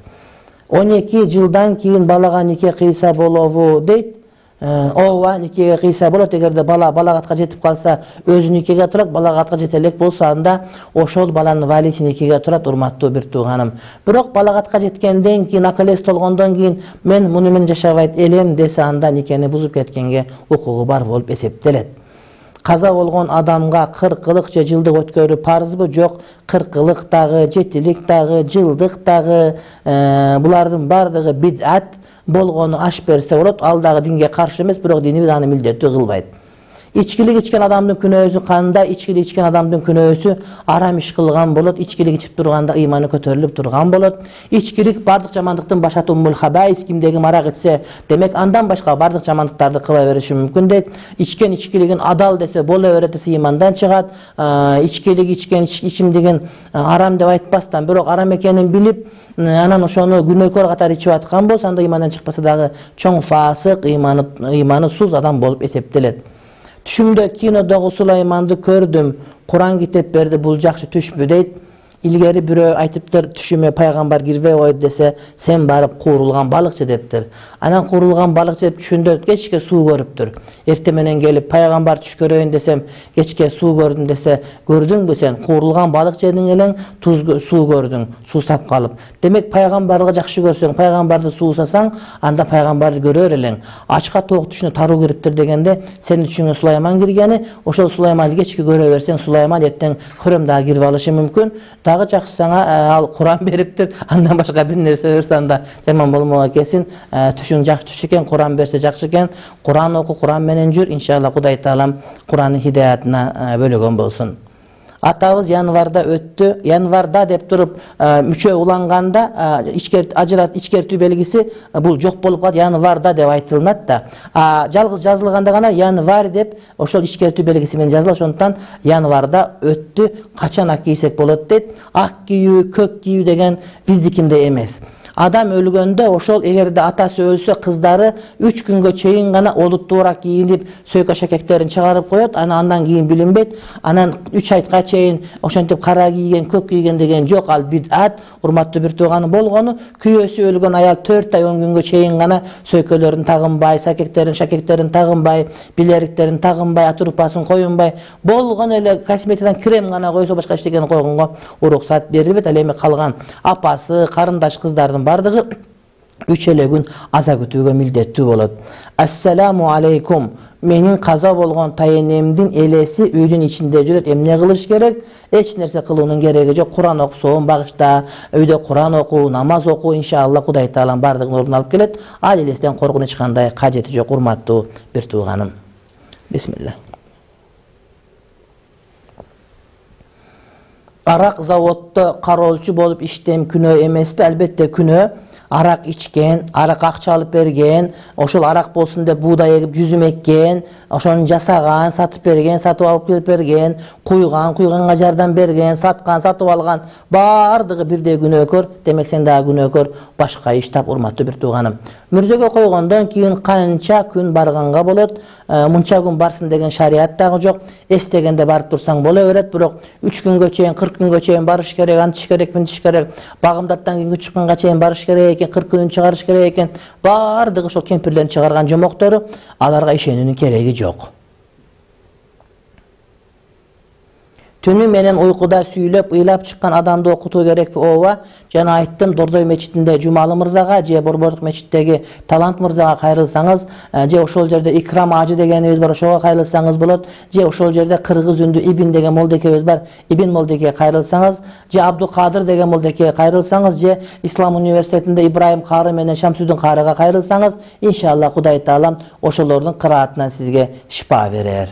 12 жылдан кийин балага нике кыйса болобу дейт. Ооба, никеге кыйса болот. Эгерде бала балагатка жетип калса, өзү никеге турат, балагатка жете элек болсо, анда ошол баланын валиси никеге турат. Урматтуу бир тууганым. Бирок балагатка жеткенден кийин, акыл эс толгондон кийин мен муну менен жашабайт элем десе, анда никени бузуп кеткенге укугу бар болуп эсептелет. Каза болгон адамга 40 же жылдык өткөрүү парызбы? Жок, 40 дагы, 7 дагы, жылдык дагы, булардын бардыгы бидат болгону аш берсе болот. Ал дагы динге каршы эмес, бирок динибиз аны милдеттүү кылбайт. Ичкилик ичкен адамдын күнөөсү кандай? Ичкилик ичкен адамдын күнөөсү арам иш кылган болот. Ичкилик ичип турганда ыйманы көтөрүлүп турган болот. Ичкилик бардык жамандыктын башаты уммул хабаис, кимдеги марак ичсе, демек андан башка бардык жамандыктарды кыла бериши мүмкүн дейт. Ичкен ичкилигин адал десе, боло берет десе, имандан чыгат. Ичкилик ичкен ичимдигин арам деп айтпастан, бирок арам экенин билип, анан ошону күнөөкөр катары ичип аткан болсо, анда имандан чыкпаса дагы чоң фасык, ыйманы суз адам болуп эсептелет. Түшүмдө кинодогу Сулайманды көрдүм, Куран китеп берди, бул жакшы түшпү дейт. ilgeri biri aytıptır, düşüme paygambar girbe koydu dese, sen barıp kuğrulgan balıkçı deptir. Anan kuğrulgan balıkçı dep düşündü, geçke su görüptür. Ertemenen gelip paygambar tuş göreyim desem, geçke su gördüm dese, gördün mü sen? Kuğrulgan balıkçı edin gelen su gördün, su sap kalıp. Demek paygambarlığı jakşı görsen, paygambardı su sasan, anda paygambardı görür elen. Açka toğuk düşünü taru giriptir degende, senin düşünün Sulayman girgeni, oşol Sulayman'ı geçke göre versen, Sulayman etten hürüm daha girip alışı mümkün. Dağı jakşı sana al Kur'an beriptir, andan başka bir nerse versen da jaman bolmaga kesin. Düşün jakşı düşüken, Kur'an berse jakşıken, Kur'an oku, Kur'an menen jür, inşallah Kuday Taalam Kur'an'ın hidayatına bölügen bolsun. Atabız yanvarda öttü. Yanvarda dep durup müçö ulanganda içkertүү belgisi bul jok bolup kалат. Yanvarda dep aytылынат da. Жалгыз жазылганда гана yanvar dep ошол içkertүү белгиси менен жазылат. Ошондуктан yanvarda öttü. Качан ак кийсек болот дейт. Ак кийүү, көк кийүү деген биздикинде эмес. Adam ölgönde oşol egerde atası ölse kızları 3 günge çeyin gana olutturarak giyinip söykö şakeklerin çıkarıp koyot. Andan giyin bilinbeyt. Anan 3 aytka çeyin oşantip kara giygen, kök giygen degen jok. Al bid'at, urmatlı bir tuğanı bolgonu. Küyösü ölgön ayal 4 ay 10 günge çeyin gana söykölerin tağınbay, şakeklerin tağınbay, bileriklerin tağınbay, atırpasın koyunbay. Bolgon ele kosmetiden krem gana koysa başka işteken koygunga uruksat berilbet. Alemi kalgan apası, karındaş kızların bardığı 3 ele gün aza kütүүgө mildettүү bolot. Assalamu aleykum. Menin kaza bolgon tayenemdin elesi üydün içinde jürөт. Emne kılış gerek? Hiç nerse kılığının gereği yok. Kur'an okusun bağışta, öyde Kur'an oku, namaz oku. İnşallah Kuday Taalam bardığın orunu alıp gelet. Ailesinden korkunu çıkanday kajeti yok. Urmatlı bir tuğanım. Bismillah. Arak zavodda karolçu bolup iştem күнөө emespi? Elbette күнөө. Arak içken, arak akça alıp bergen, oşul arak bolsun dep buğday egip yüzüm ekken, oşonu jasagan, satıp bergen, satıp alıp gelip bergen, kuyganga jardan bergen, satkan, satıp algan, bardığı birde günөөkөр. Demek sen daha günөөkör başka iş tap, urmatlı bir tuğanım. Mürzöge koygondan keyin kança gün barganga bolot. Munça gün barsın degen şariat dağı jok. Estegende barıp dursaң bola beret, birok 3 gün göçeyin, 40 gün göçeyin barış gerek, antış gerek, mintiş gerek. Bagımdattan gün çıkınga çeyin barış gerek eken, 40 gün çıkarış gerek eken. Bardığı şol kempirlerin çıkargan jomoktoru, alarga işenүүnүн keregi jok. Tünü menen uykuda süylep, ıylap çıkan adamda okutu gerek bir ova. Jana ayttım, Dordoy meçitinde Jumalı Mırzaga, je Borborduk meçittegi Talant Mırzaga kayrılsanız, je oşol jerde İkram Acı degenimiz bar, oşoga kayrılsanız bolot. Je oşol jerde Kırgız ündü İbin degen moldekemiz bar, İbin moldekeye kayrılsanız, je Abdülkadir degen moldekeye kayrılsanız, je İslam Üniversitetinde İbrahim Karı menen Şamsüddin Karıga kayrılsanız, inşallah Kuday Taalam oşolordun kıraatından sizge şifa verer.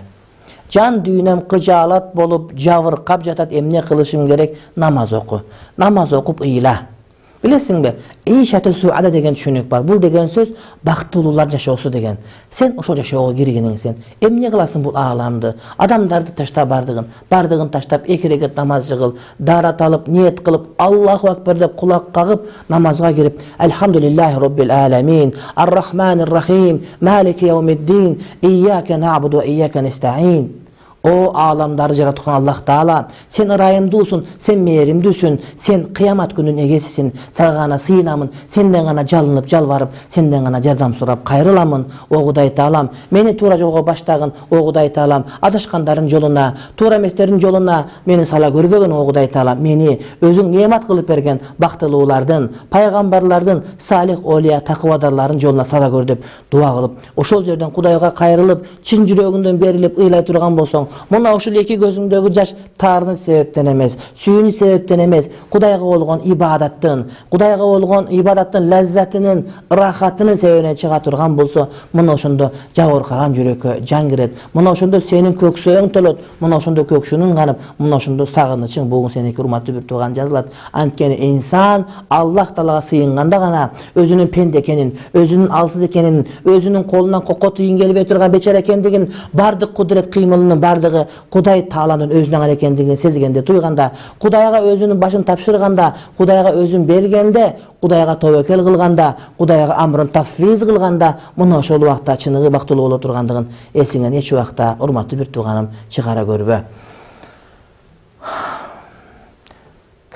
Can düğünem kıcalat bolup javır kap jatat, emne kılışım gerek? Namaz oku. Namaz okup ıyla. Bilesin be, İşatı suada degen düşünük var. Bul degen söz baktılılar jaşosu degen. Sen oşo jaşoga girgenin sen. Emne kılasın bu ağlamdı. Adamdardı taşta bardığın taştap 2 rekat namaz jıgıl, darat alıp, niyet kılıp, Allahu Ekber dep kulak kağıp namazga girip, Elhamdülillahi Rabbil Alamin, Ar-Rahmanir-Rahim, Maliki Yevmiddin, İyyâke na'budu ve İyyâke nesta'in. O alamları jaratkan Allah Taala, sen ırayımdusun, sen meyerimdüsün, sen kıyamat günün egesisin, sana sığınamın, senden gana jalınıp jalvarıp, senden gana jardam sorap kayrılamın. O Kuday Taalam, meni tuura jolga baştagın, o Kuday Taalam, adaşkanların joluna, tuura emeslerin joluna meni sala görбөгөн, o Kuday Taalam, meni özüň nemat kılıp bergen baktılılardan, paygambarlardan, salih oliya takvadarların joluna sala gör dep dua kılıp, oşol жерден Kudayga kayrılıp, çin jürögünden berilip ыйлай turgan bolsoň, muna oşul iki gözündögi jaş tarınık sebepten emes, sүйünü sebepten emes, Kudayga bolgon ibadattan, Kudayga bolgon ibadattan lazzatının, rahatının sebebine çıga turgan bolsa, muna oşondo jagorkagan jürökö jan kiret. Muna oşondo senin köksöň tolot, muna oşondo köksünün kanıp, muna oşondo sagыныçың bugün seneki urmatlı bir tuğan жазылат. Antkeni insan Allah Taalaga sığınganda gana özünün pendekenin, özünün alsız ekeninin, özünün kolundan kokot yiyin gelip oturgan beçare ekendigin, bardyk kudret kıymılının bardığı Kuday Taalanın özüne gana ekendigin sezgende, tuyganda, Kudayga özünün başын tapşırganda, Kudayga özün bergende, Kudayga tövekkel kılganda, Kudayga amrın tafviz kılganda, muna oşol wagtda çыныгы baktılıq ola turgandygyn esiňen hiç wagtda urmatly bir tuğanım çıkara görbe.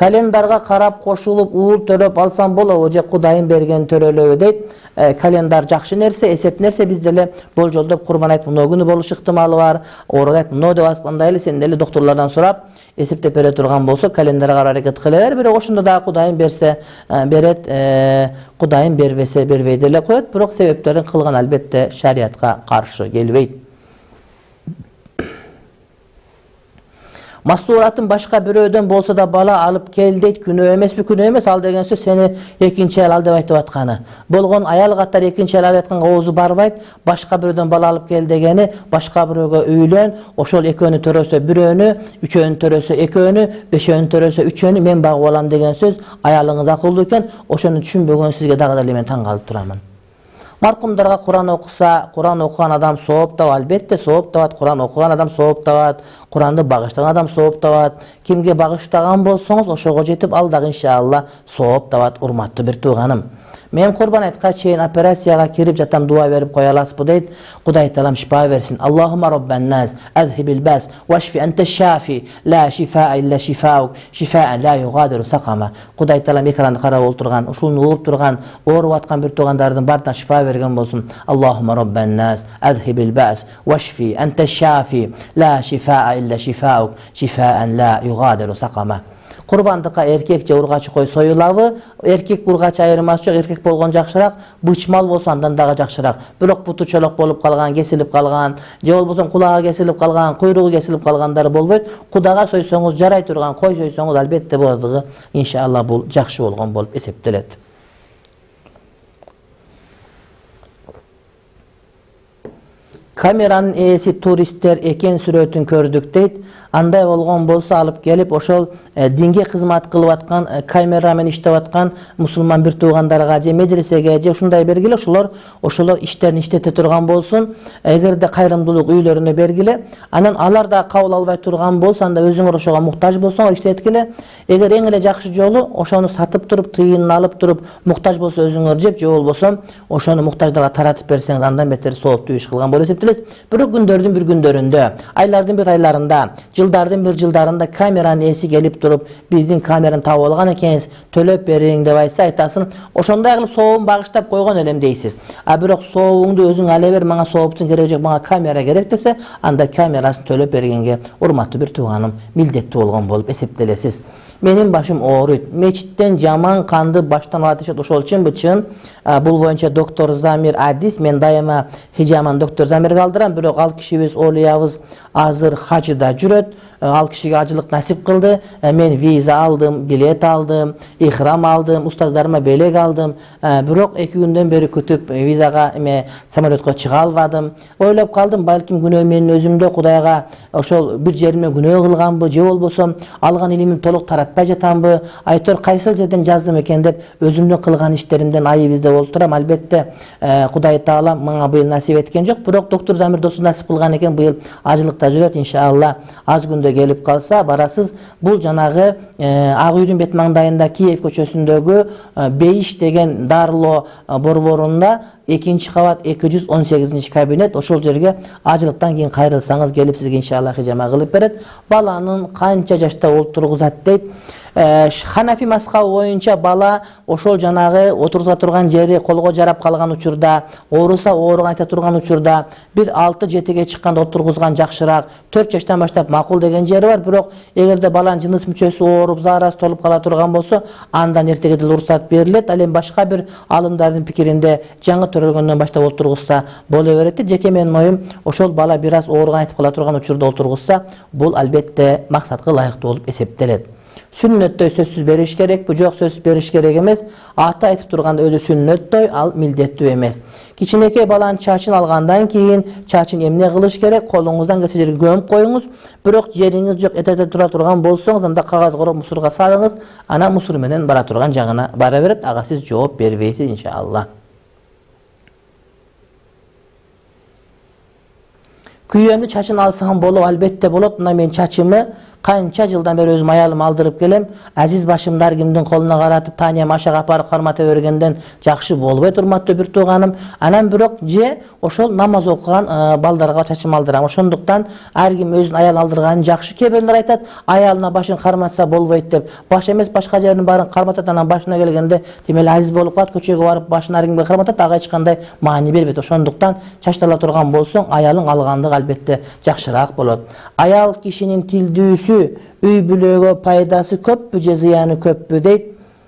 Kalendarga karap koşulup uğur töröp alsam bolobу же Kudayın bergen törölöbü deyt. Kalendar jakşı nerse, esep nerse biz dele bol jolda kurban ayt mıno günü boluş ıhtimalı var. Orada ayt mıno dep atkandaylı sen dele doktorlardan sorap esepte bere turgan bolsa kalendara karşı hareket kılaver. Biri oşunda da Kudayın berse beret, Kudayın berbese berbeydi ele koyat. Biroq sebeplerin kılgan albette şariatga karşı gelbeyt. Masturatın başka biröden bolsa da bala alıp gel deyt, günü emes bir günü emes al degen söz seni ekinci el al dep aytıp atkany. Bolgon ayal kattar ekinci el al atkanga oğuzu barbayt, başka biröden bala alıp gel degeni, başka biröge öýlen, oşol ekönü töröse biröөнü, üçöөнü töröse eköөнü, beşöөнü töröse üçöөнü men bagı bolam degen söz ayalyňyz akıllı eken, oşonu düşünbögen sizge dagı da men taň kalyp turamyn. Markumdarga Kur'an okusa, Kur'an okuyan adam soğup da albette soğup da Kur'an okuyan adam soğup da Kur'an'da bağışlayan adam soğup da kimge bağışlagan bolsoňuz oşoga jetip aldak inşallah soğup da urmatly bir tuğanım. Men kurban aytga çeyin operasiyaga kirip jatam dua verip koyalasbı deyt. Kuday talam şifa versin. Allahumma rabben nas azhibil bas veşfi ente şafi la şifaa illa şifauk şifaan la yugadiru sakama. Kuday talam ekranda karap oturgan, uşulnu uğup turgan, orup atkan bir tuğandardan bardan şifa vergen bolsun. Allahumma rabben nas azhibil bas veşfi ente şafi la şifaa illa şifauk şifaan la yugadiru sakama. Kurbandıqa erkekçe urgaçı koy soyulabı, erkek urgaçı ayırması yok, erkek bolgon jakşırak, bıçmal bolsandan daga jakşırak. Birok butu çolok bolup kalgan, kesilip kalgan, je bolboson kulağı kesilip kalgan, kuyruğu kesilip kalganlar bolboyt. Kudaga soysoňuz jaray turgan, koy soysoňuz albette boladygy inşallah bul jakşı bolgon bolup esepdelet. Kameranın eesi turistler eken sürötün kördük deyt. Anday bolgon bolsa alıp gelip oşol dinge hizmet kılıp atkan, kameramen iştep atkan musulman bir tuğandarga je medresege je uşunday bergile oşolar işlerini iştete turgan bolsun. Egerde kayrımdılık üylörüne bergile, anan alar da kabul albay turgan bolsan da özüňөр oşoga muhtaç bolsaň iştetkile. Eger eň ele jakşı jolu oşonu satıp turup tıyynını alıp turup muhtaç bolsa özüňör jep, je bolbosa oşonu muhtaçlarga taratıp berseňiz andan beter soğuptu iş kılgan bolup eseptiles. Bir gündördün bir gündöründe, aylardın bir aylarında, jıldardan bir jıldarında kameranın esi gelip durup bizdin kamerаны taap algan ekeniz төлöp beriň dep aytsa aytasın. Oşonday kılıp soğuğun bağıştap koygan elem deysiz. Birok soğuğundu özüň ale ber, maňa soğupçun gerek, maňa kamera gerek dese, anda kamerasyny төлöp bergenge urmatly bir tuğanım mildetli bolgon bolup esepdelesiz. Menin başım oğruyt. Meçitten jaman kandı baştan ateşe oşol için bıçın. Bul boyunca doktor Zamir Adis. Men daima hijaman doktor Zamir kaldıram. Birok al kişibiz oluyabız azır hacıda jüröt. Al kişiге acılık nasip kıldı. Men viza aldım, bilet aldım, ihram aldım, ustazlarıma belek aldım. Birok 2 günden beri kütüp vizaga samolyotga çıga albadım. Oylap kaldım, balkim günөө menin özümde Kudayga oşol bir jerimde günөө kılganbı, je bolbosam algan ilimim toluk taratpay jatanbı, aytör kaysıl жерден жаздым экен деп özümde kılgan işlerimden ayı bizde olturam. Albette Kuday Taala maňa bıyıl nasip etken jok. Birok doktor Zamir dostu nasip kılgan eken bıyıl acılıkta jüröt inşallah. Az günde gelip kalsa barasız bul janagı Ak Uydun bet mаңдайында Kiyev köçösündögü Beyiş degen darlo borborunda 2-nji kabat 218-nji kabinet oşol jerge acılıktan keyin kayrılsaňız gelip sizge inşallah hijama kılıp beret. Balanın kança jaşta olturguzat deyt. Hanafi maskabı boyunca bala oşol janagı otursa turgan jeri kolgo jarap kalgan uçurda, orusa oruğun ayta turgan uçurda, bir 6-7ge çıkkanda oturguzgan jakşırak, 4 yaştan başlap makul degen jeri var. Birok egerde balanın jınыс müçösü orup zarası tolup kala turgan bolsa, andan ertege de ruhsat berilet. Alem başka bir alımdardın pikirinde жаңы төрөлгөндөн баштап олтургузса боло берет. Жеке менин оюм oşol bala biraz oruğun aytıp kala turgan uçurda olturguzsa, bul albette maksatga layıklı olup eseptelet. Sünnettoy sözsüz beriş gerek, bu jok sözsüz beriş gerek emes. Ata aytıp turganda özü sünnettoy, al mildettүү emes. Kiçineke balan çaçın algandan keyin çaçın emne kılış gerek, kolunuzdan kese jeri gömüp koyuңuz. Birok jeriňiz jok, eterde tura turgan bolsoňuz, anda kagaz kurup musurga salıňız, ana musur menen bara turgan jagına bara beret, aga siz жооп berbeysiz inşallah. Küyömdü çaçın alsam bolup albette bolot. Men çaçımı Kança жылдан beri özüm ayalım aldırıp gelem. Aziz başımlar kimdin koluna qaratıp taniyam aşağı aparıp karmata bergenden jakşı bolbay turmatты bir tuğanım. Anam birok je oşol namaz okugan baldarga çaçım aldıram. Oşonduktan her kim özün ayal aldırganın jakşı. Keberler aytat ayalına başın karmatsa bolbayt dep. Baş emes başka jerin barın karmatatanın başına gelgende demeli aziz bolup kat köçege barıp başına her kimge karmatat aga echkандай maani berbet. Oşonduktan çaçtala turgan bolsoň ayalın algandyk albatta jakşyraak bolot. Ayal kişinin tildüüsü üy bülögö paydası köppü je ziyany köppü deyt.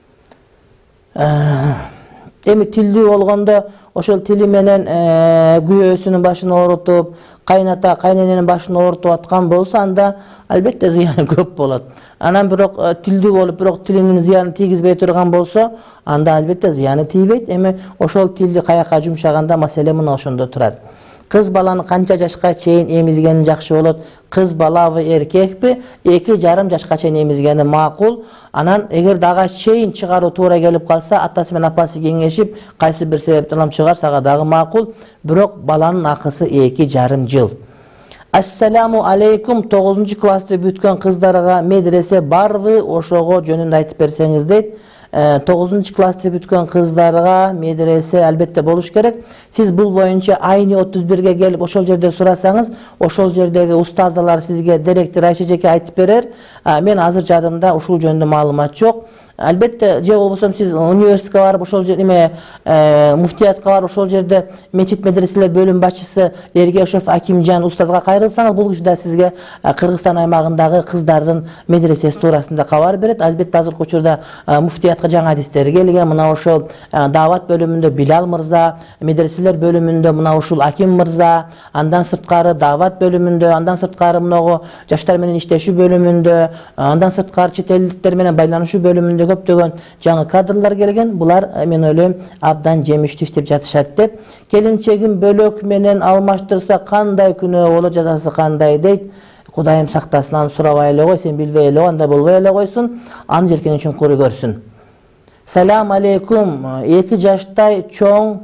Emi tildүү bolgondo oşol tili menen güyösünün başını orutup, kaynata kaynenenin başını orutup atkan bolsa anda albatta ziyany köp bolot. Anan birok tildүү bolup birok tilinin ziyany tiygizbey turgan bolsa anda albatta ziyany tiybeyt. Emi oşol tildi kayaka jumşaganda masele muna oşondo turat. Kız balanı kança jaşka çeyin emizgeni jakşı bolot. Kız bala we erkekpi 2,5 jaşka çeyin emizgeni makul. Anan eger daga çeyin çıgarуу toora gelip kalsa atası menен apası kеңешip kaysı bir sebepten çıgar saga dagı makul. Birok balanın akısı 2,5 yıl. Assalamu aleykum 9. klasda bütken kızlarga medrese barby oşogo jönünde aytıp berseňiz deyt. 9. klasda bütken kızlarga medrese albatta boluş gerek. Siz bul boyunca ayni 31'ge gelip oşol jerde surasanız, oşol jerdegi ustazalar sizge direktir Ayşejeke aytıp berer. Men hazır jadymda uşul jönündө maalumat jok. Albatta je bolbosam siz üniversiteye barıp oşol jerde muftiyatga barıp oşol jerde meçit medreseler bölüm başçısı Ergeshov Akimjan ustazga kayrılsanız bul kişi de sizge Kırgızstan aymagındagı kızlardın medresesi tuurasında kabar beret. Albatta hazır учурда muftiyatga жаңы hadisleri gelgen. Mına oşol davat bölümünde Bilal Mırza, medreseler bölümünde mına oşul Akim Mırza, andan sırtkarı davat bölümünde, andan sırtkarı mına jaşlar menen işteşүү bölümünde, andan sırtkarı çet ellikler menen baylanışуу bölümünde köptөгөн жаңы kadrlar gelgen. Bular men öyleyim abdan jemişti iştep jatışat dep. Kelinçegin bölök menen almaştırsa kanday күнөө болот, жазасы kanday deyt. Kudayım saktasından surabay ele koy, sen bilbey ele anda bolbay ele koysun. Anı jelken üçün kuru görsün. Salam aleykum. 2 jaştay çoň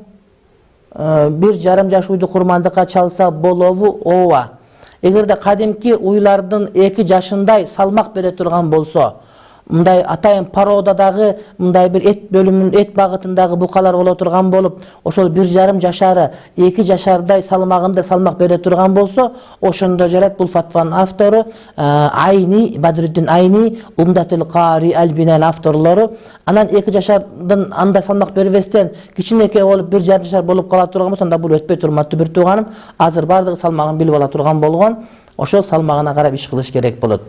1,5 jaş uydu kurmandıka çalsa bolovu ova. Egerde kadimki uylardın 2 jaşınday salmak bere turgan bolsa, мындай атайын пародадагы мындай bir et bölümünün et багытындагы букалар боло турган болуп, ошол 1,5 жашары 2 жашардай салмагында салмак бере турган болсо, ошондо жарат бул фатванын автору Айни Бадруддин Айни Умдатул Qaari Al-Bina'nын авторлору. Анан 2 жашардан андай салмак бербестен кичинекей болуп 1,5 жашар болуп кала турган болсо, анда бул өтпөй турматтуу бир тууганым. Азыр бардыгы салмагын билип ала турган болгон. Ошол салмагына карап иш кылыш керек болот.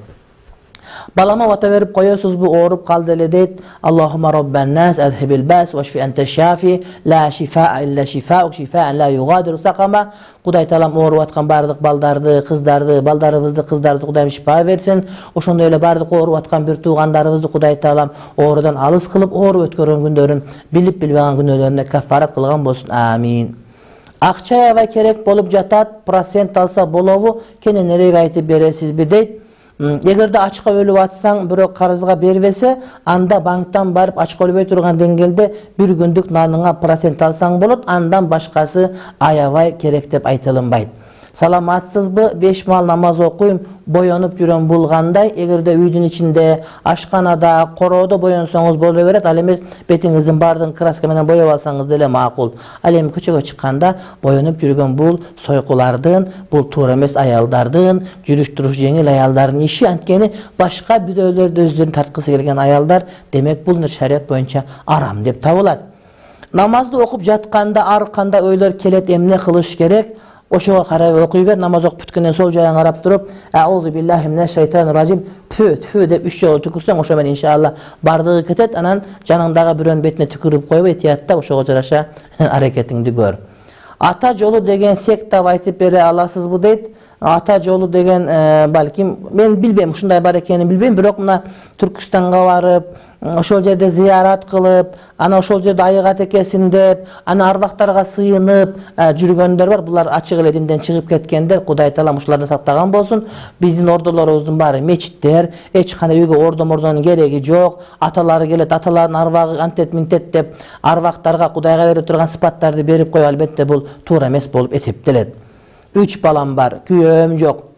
Balama vata verip koyuyorsunuz bu orup kaldı ele deyt. Allahümme Rabben nas azhibil bas ve şfi ente şafi la şifa'a illa şifa'uk şifa'en la yugadiru sakama. Kuday talam orup atkan bardık baldardı, kızdardı, baldarımızdı, kızdardı Kudayım şifa versin. Oşonda öyle bardık orup atkan bir tuğandarımızdı Kuday talam orudan alız kılıp orup ötkörün gündörün bilip bilbeğen gündörlerine kafarat kılgan bolsun. Amin. Akçaya ve kerek bolup jatat, prosent alsa bolovu kene nereye aytıp beresiz bir deyt. Эгерде ачка өлүп атсаң, бирок карызга бербесе, анда банктан барып ачка өлбөй турган деңгээлде bir күндүк наныңа процент алсаң болот, андан башкасы аябай керек деп айтылынбайт. Саламатсызбы? 5 мал намаз окуйм, боёнуп жүрөм булгандай. Эгерде үйдүн ичинде, ашканада, короодо боёнсоңуз боло берет. Ал эмес бетиңиздин бардыгын краска менен боёп алсаңыз деле макул. Ал эми көчөгө чыкканда боёнуп жүргөн бул сойкулардын, бул туура эмес аялдардын, жүрүш туруш жеңил аялдардын иши. Анткени башка бирөөлөрдү өздөрүн тарткысы келген аялдар, демек бул шарият боюнча арам деп табылат. Намазды окуп жатканда ар кандай ойлор келет, эмне кылыш керек? Oşoğa karab okuy ver, namaz okup bütkenden sol jayına qarap durup, "Euzu billahi mineşşeytanirracim" tü dep 3 jol tükürsen, oşo men inşallah bardığı ketet, anan janыңdaga birön betine tükürüp koyup etiyatda oşoğa jaraşa hareketiңди gör. Ata jolu degen sekta aytıp bere alasız bu deyt. Ata jolu degen balkim men bilbeyim, uşunday bar ekenini bilbeyim, birok mına Türkistan'a barıp, oşol jerde ziyarat kılıp, ana oşol jerde ayıgat ekesin dep, ana arbaktarga sıyınıp жүрgönдөр бар. Bular açık ele dinden çıkıp ketkenler, Kuday talam uşlarını saklagan bolsun. Bizdin ordularımыздın bari meçitler, eçkana uyga ordonun geregi jok. Ataları gelet, ataların arvagı antet mintet dep, arvaktarga Kudayga berip turgan sıfatlardı berip koy, albatta bul tuura emes bolup eseptelet. 3 balam var, küyöm jok.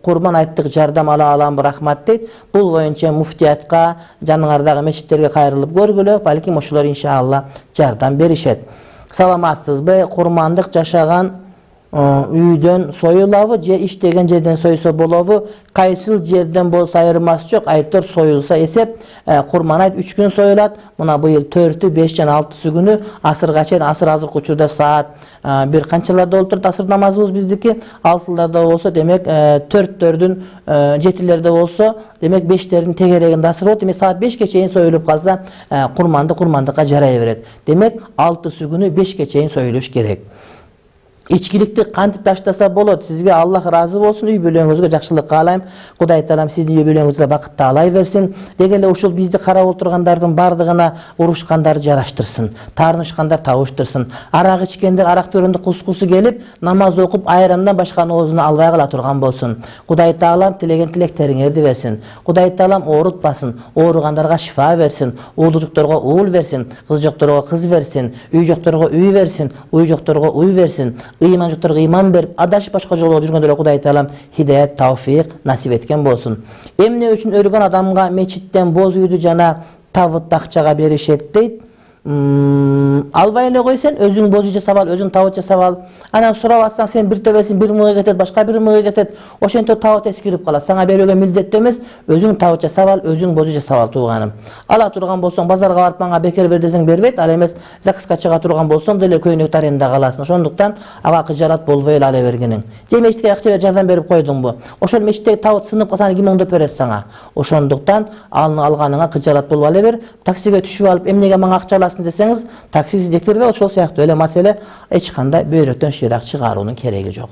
Kurban ayttık jardam ala alam rahmat deyt. Bul boyunca muftiyatqa, janыңardağı meçitlerge kayrılıp görgülü, balkim oşular inşallah jardam berişet. Salamatsızbı, kurmandık jaşagan үйдөн soyulabı, je iştegen жерден soysa bolabı, kaysil жерден bolsa ayırması çok, aytır soyulsa esep, kurman ayt 3 gün soyulat, muna bu yıl 4'ü, 5 jan 6'sı günü, asırga çeyren, asır hazır kuçurda saat bir kançalarda olturdu, asır namazımız bizdeki, 6'larda olsa demek 4'lerdün 7'lerde olsa, demek 5'lerin tegereginde asır oldu, demek saat 5 geçeyin soyulup kalsa, kurmandıqa jaraya veret. Demek 6'sı günü 5 geçeyin soyuluş gerek. İçkilikti kantip taşlasa bolot. Sizge Allah razı olsun. Üy bölüğünüzge jakşılık kalayım. Kuday talam sizni üy bölüğünüzge bakıtta alay versin. Degele uşul bizdi kara olturgandardın bardığına uruşkanдар jaraştırsın. Tarnışkanдар tavuştursun. Arak içkendir arak töründe kuskusu gelip namaz okup ayrandan başkanı ozuna alvay kıla turgan bolsun. Kuday talam tilegen tilekterin erdi versin. Kuday talam oğrutpasın. Oğrugandarga şifa versin. Uğulcuktorga uğul versin. Kızcuktorga kız versin. Üycuktorga üy versin. Uycuktorga uy versin. İman joktorga iman berip, adaş başka jolga жүрgөндөргө Kuday talam hidayet, tawfiq nasip etken bolsun. Emne üçün ölgön adamga meçitten boz uydu jana tavut takçaga berişet deyt. Albay ele koysan özün bozuca saval, özün tavutça saval. Anan surap atsan sen bir töbesin bir mığı getet, başka bir mığı getet. Oşento tavut eskirip kalat. Sana beröge mildet demez. Özün tavutça saval, özün bozuca saval tuğanım. Ala turgan bolsan bazarga barıp bana beker ver deseng berbet. Ala emes zakıska çıga turgan bolsan dele köynük tarenda kalasın. Oşonduktan ağa kıjarat bolvay ele ale vergenin. Je meçitke akça ver jardan berip koydun bu. Oşon meçitteki tavut sınıp kasan kim oңдоп beres sana. Oşonduktan alını alganıga kıjarat bolvay ele ver. Taksiga tüşüp alıp emnege bana akça deseniz taksi sizdektir ve ошол сыяктуу эле маселе эч кандай бөйрөктөн шыйраак чыгаруунун кереги жок.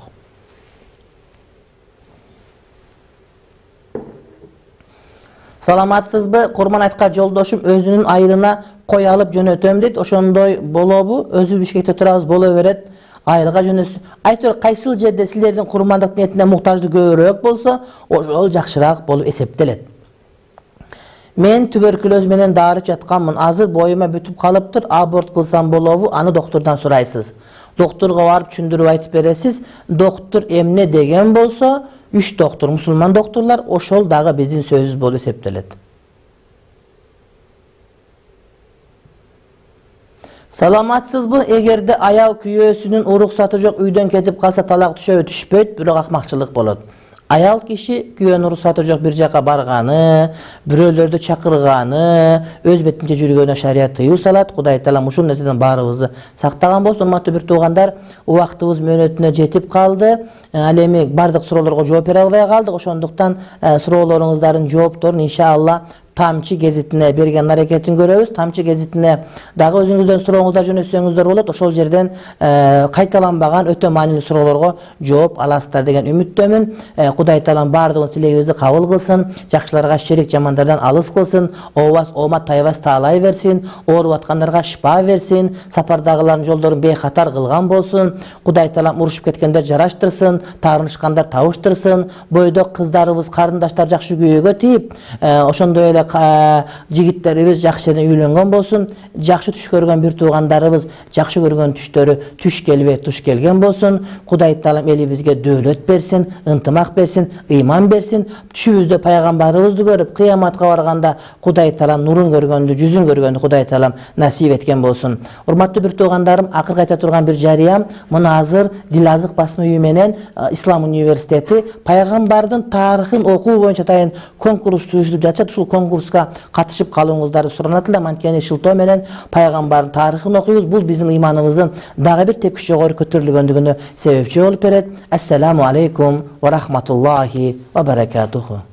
Саламатсызбы? Курман айткан жолдошум өзүнүн айылына кой алып жөнөтөм дейт. Ошондой болобу? Өзү Бишкекте турабыз, боло берет. Айылга жөнөсү. Айтор кайсыл жерде силердин курмандык ниетине муктаждык көбүрөөк болсо, ошол жакшыраак болуп эсептелет. Men tüberküloz menen darıp жатканмын. Азыр boyuma бүтүп калыптыр. Abort кылсам болобу? Аны doktordan сурайсыз. Doktorga барып түшүндүрүп айтып бересиз. Doktor эмне деген болсо, 3 doktor, musulman doktorlar, ошол дагы биздин сөзүбүз болуп эсептелет. Саламатсызбы? Эгерде аял күйөөсүнүн уруксаты жок үйдөн кетип калса талак түшөбү түшпөйт, бирок акмакчылык болот. Ayal kişi güven ruhsatı yok bir jaka bargany, biröөлөрдү çakırgany, öz betince жүргөнү şariat tıyuu salat. Kuday talam uşul nerseden barыбызды сактаган болсун. Урматтуу бир туугандар, убактыбыз мөөнөтүнө жетип калды. Ал эми бардык суроолорго жооп бере албай калдык. Ошондуктан суроолоруңуздардын жоопторун иншалла Tamçı gezetine bergen hareketini görüyoruz. Tamçı gezetine dagı özüңүздөн сурооңуздар жөнөтсөңүздөр болот. Ошол жерден кайталанбаган өтө маанилүү суроолорго жооп аласыздар деген үмүттөмүн. Кудай таалам бардыгын тилегибизди кабыл кылсын, жакшыларга шерик, жамандардан алыс кылсын, обас, омат, тайбас таалай берсин, ооруп аткандарга шифа берсин, сапардагылардын жолдорун бейхатар кылган болсун. Кудай таалам урушуп кеткендер жараштырсын, таарынышкандар табыштырсын, бойдок кыздарыбыз, карындаштар жакшы күйөөгө тийип, ошондой эле жигиттерибиz жакшы жерден үйлөнгөн болсун, жакшы түш көргөн бир туугандарыбыз жакшы көргөн түштөрү түш келбей туш келген болсун. Кудай таалам элибизге дөөлөт берсин, ынтымак берсин, ыйман берсин. Түшүбүздө пайгамбарыбызды көрүп, кыяматка барганда Кудай таалам нурун көргөндү, жүзүн көргөндү Кудай таалам насип эткен болсун. Урматтуу бир туугандарым, акыркы айта турган бир жарыям, мына азыр Дилазык басма үйү менен Ислам университети пайгамбардын тарыхын окуу боюнча атайын конкурс түзүп жатышат. Ушул конкурска катышып калууңуздарды суранат элем. Анткени шылтоо менен пайгамбардын тарыхын окуйбуз. Бул биздин ыйманыбыздын дагы бир тепкич жогору көтөрүлгөндүгүнө себепчи болуп берет. Ассаламу алейкум ва рахматуллахи ва баракатуху.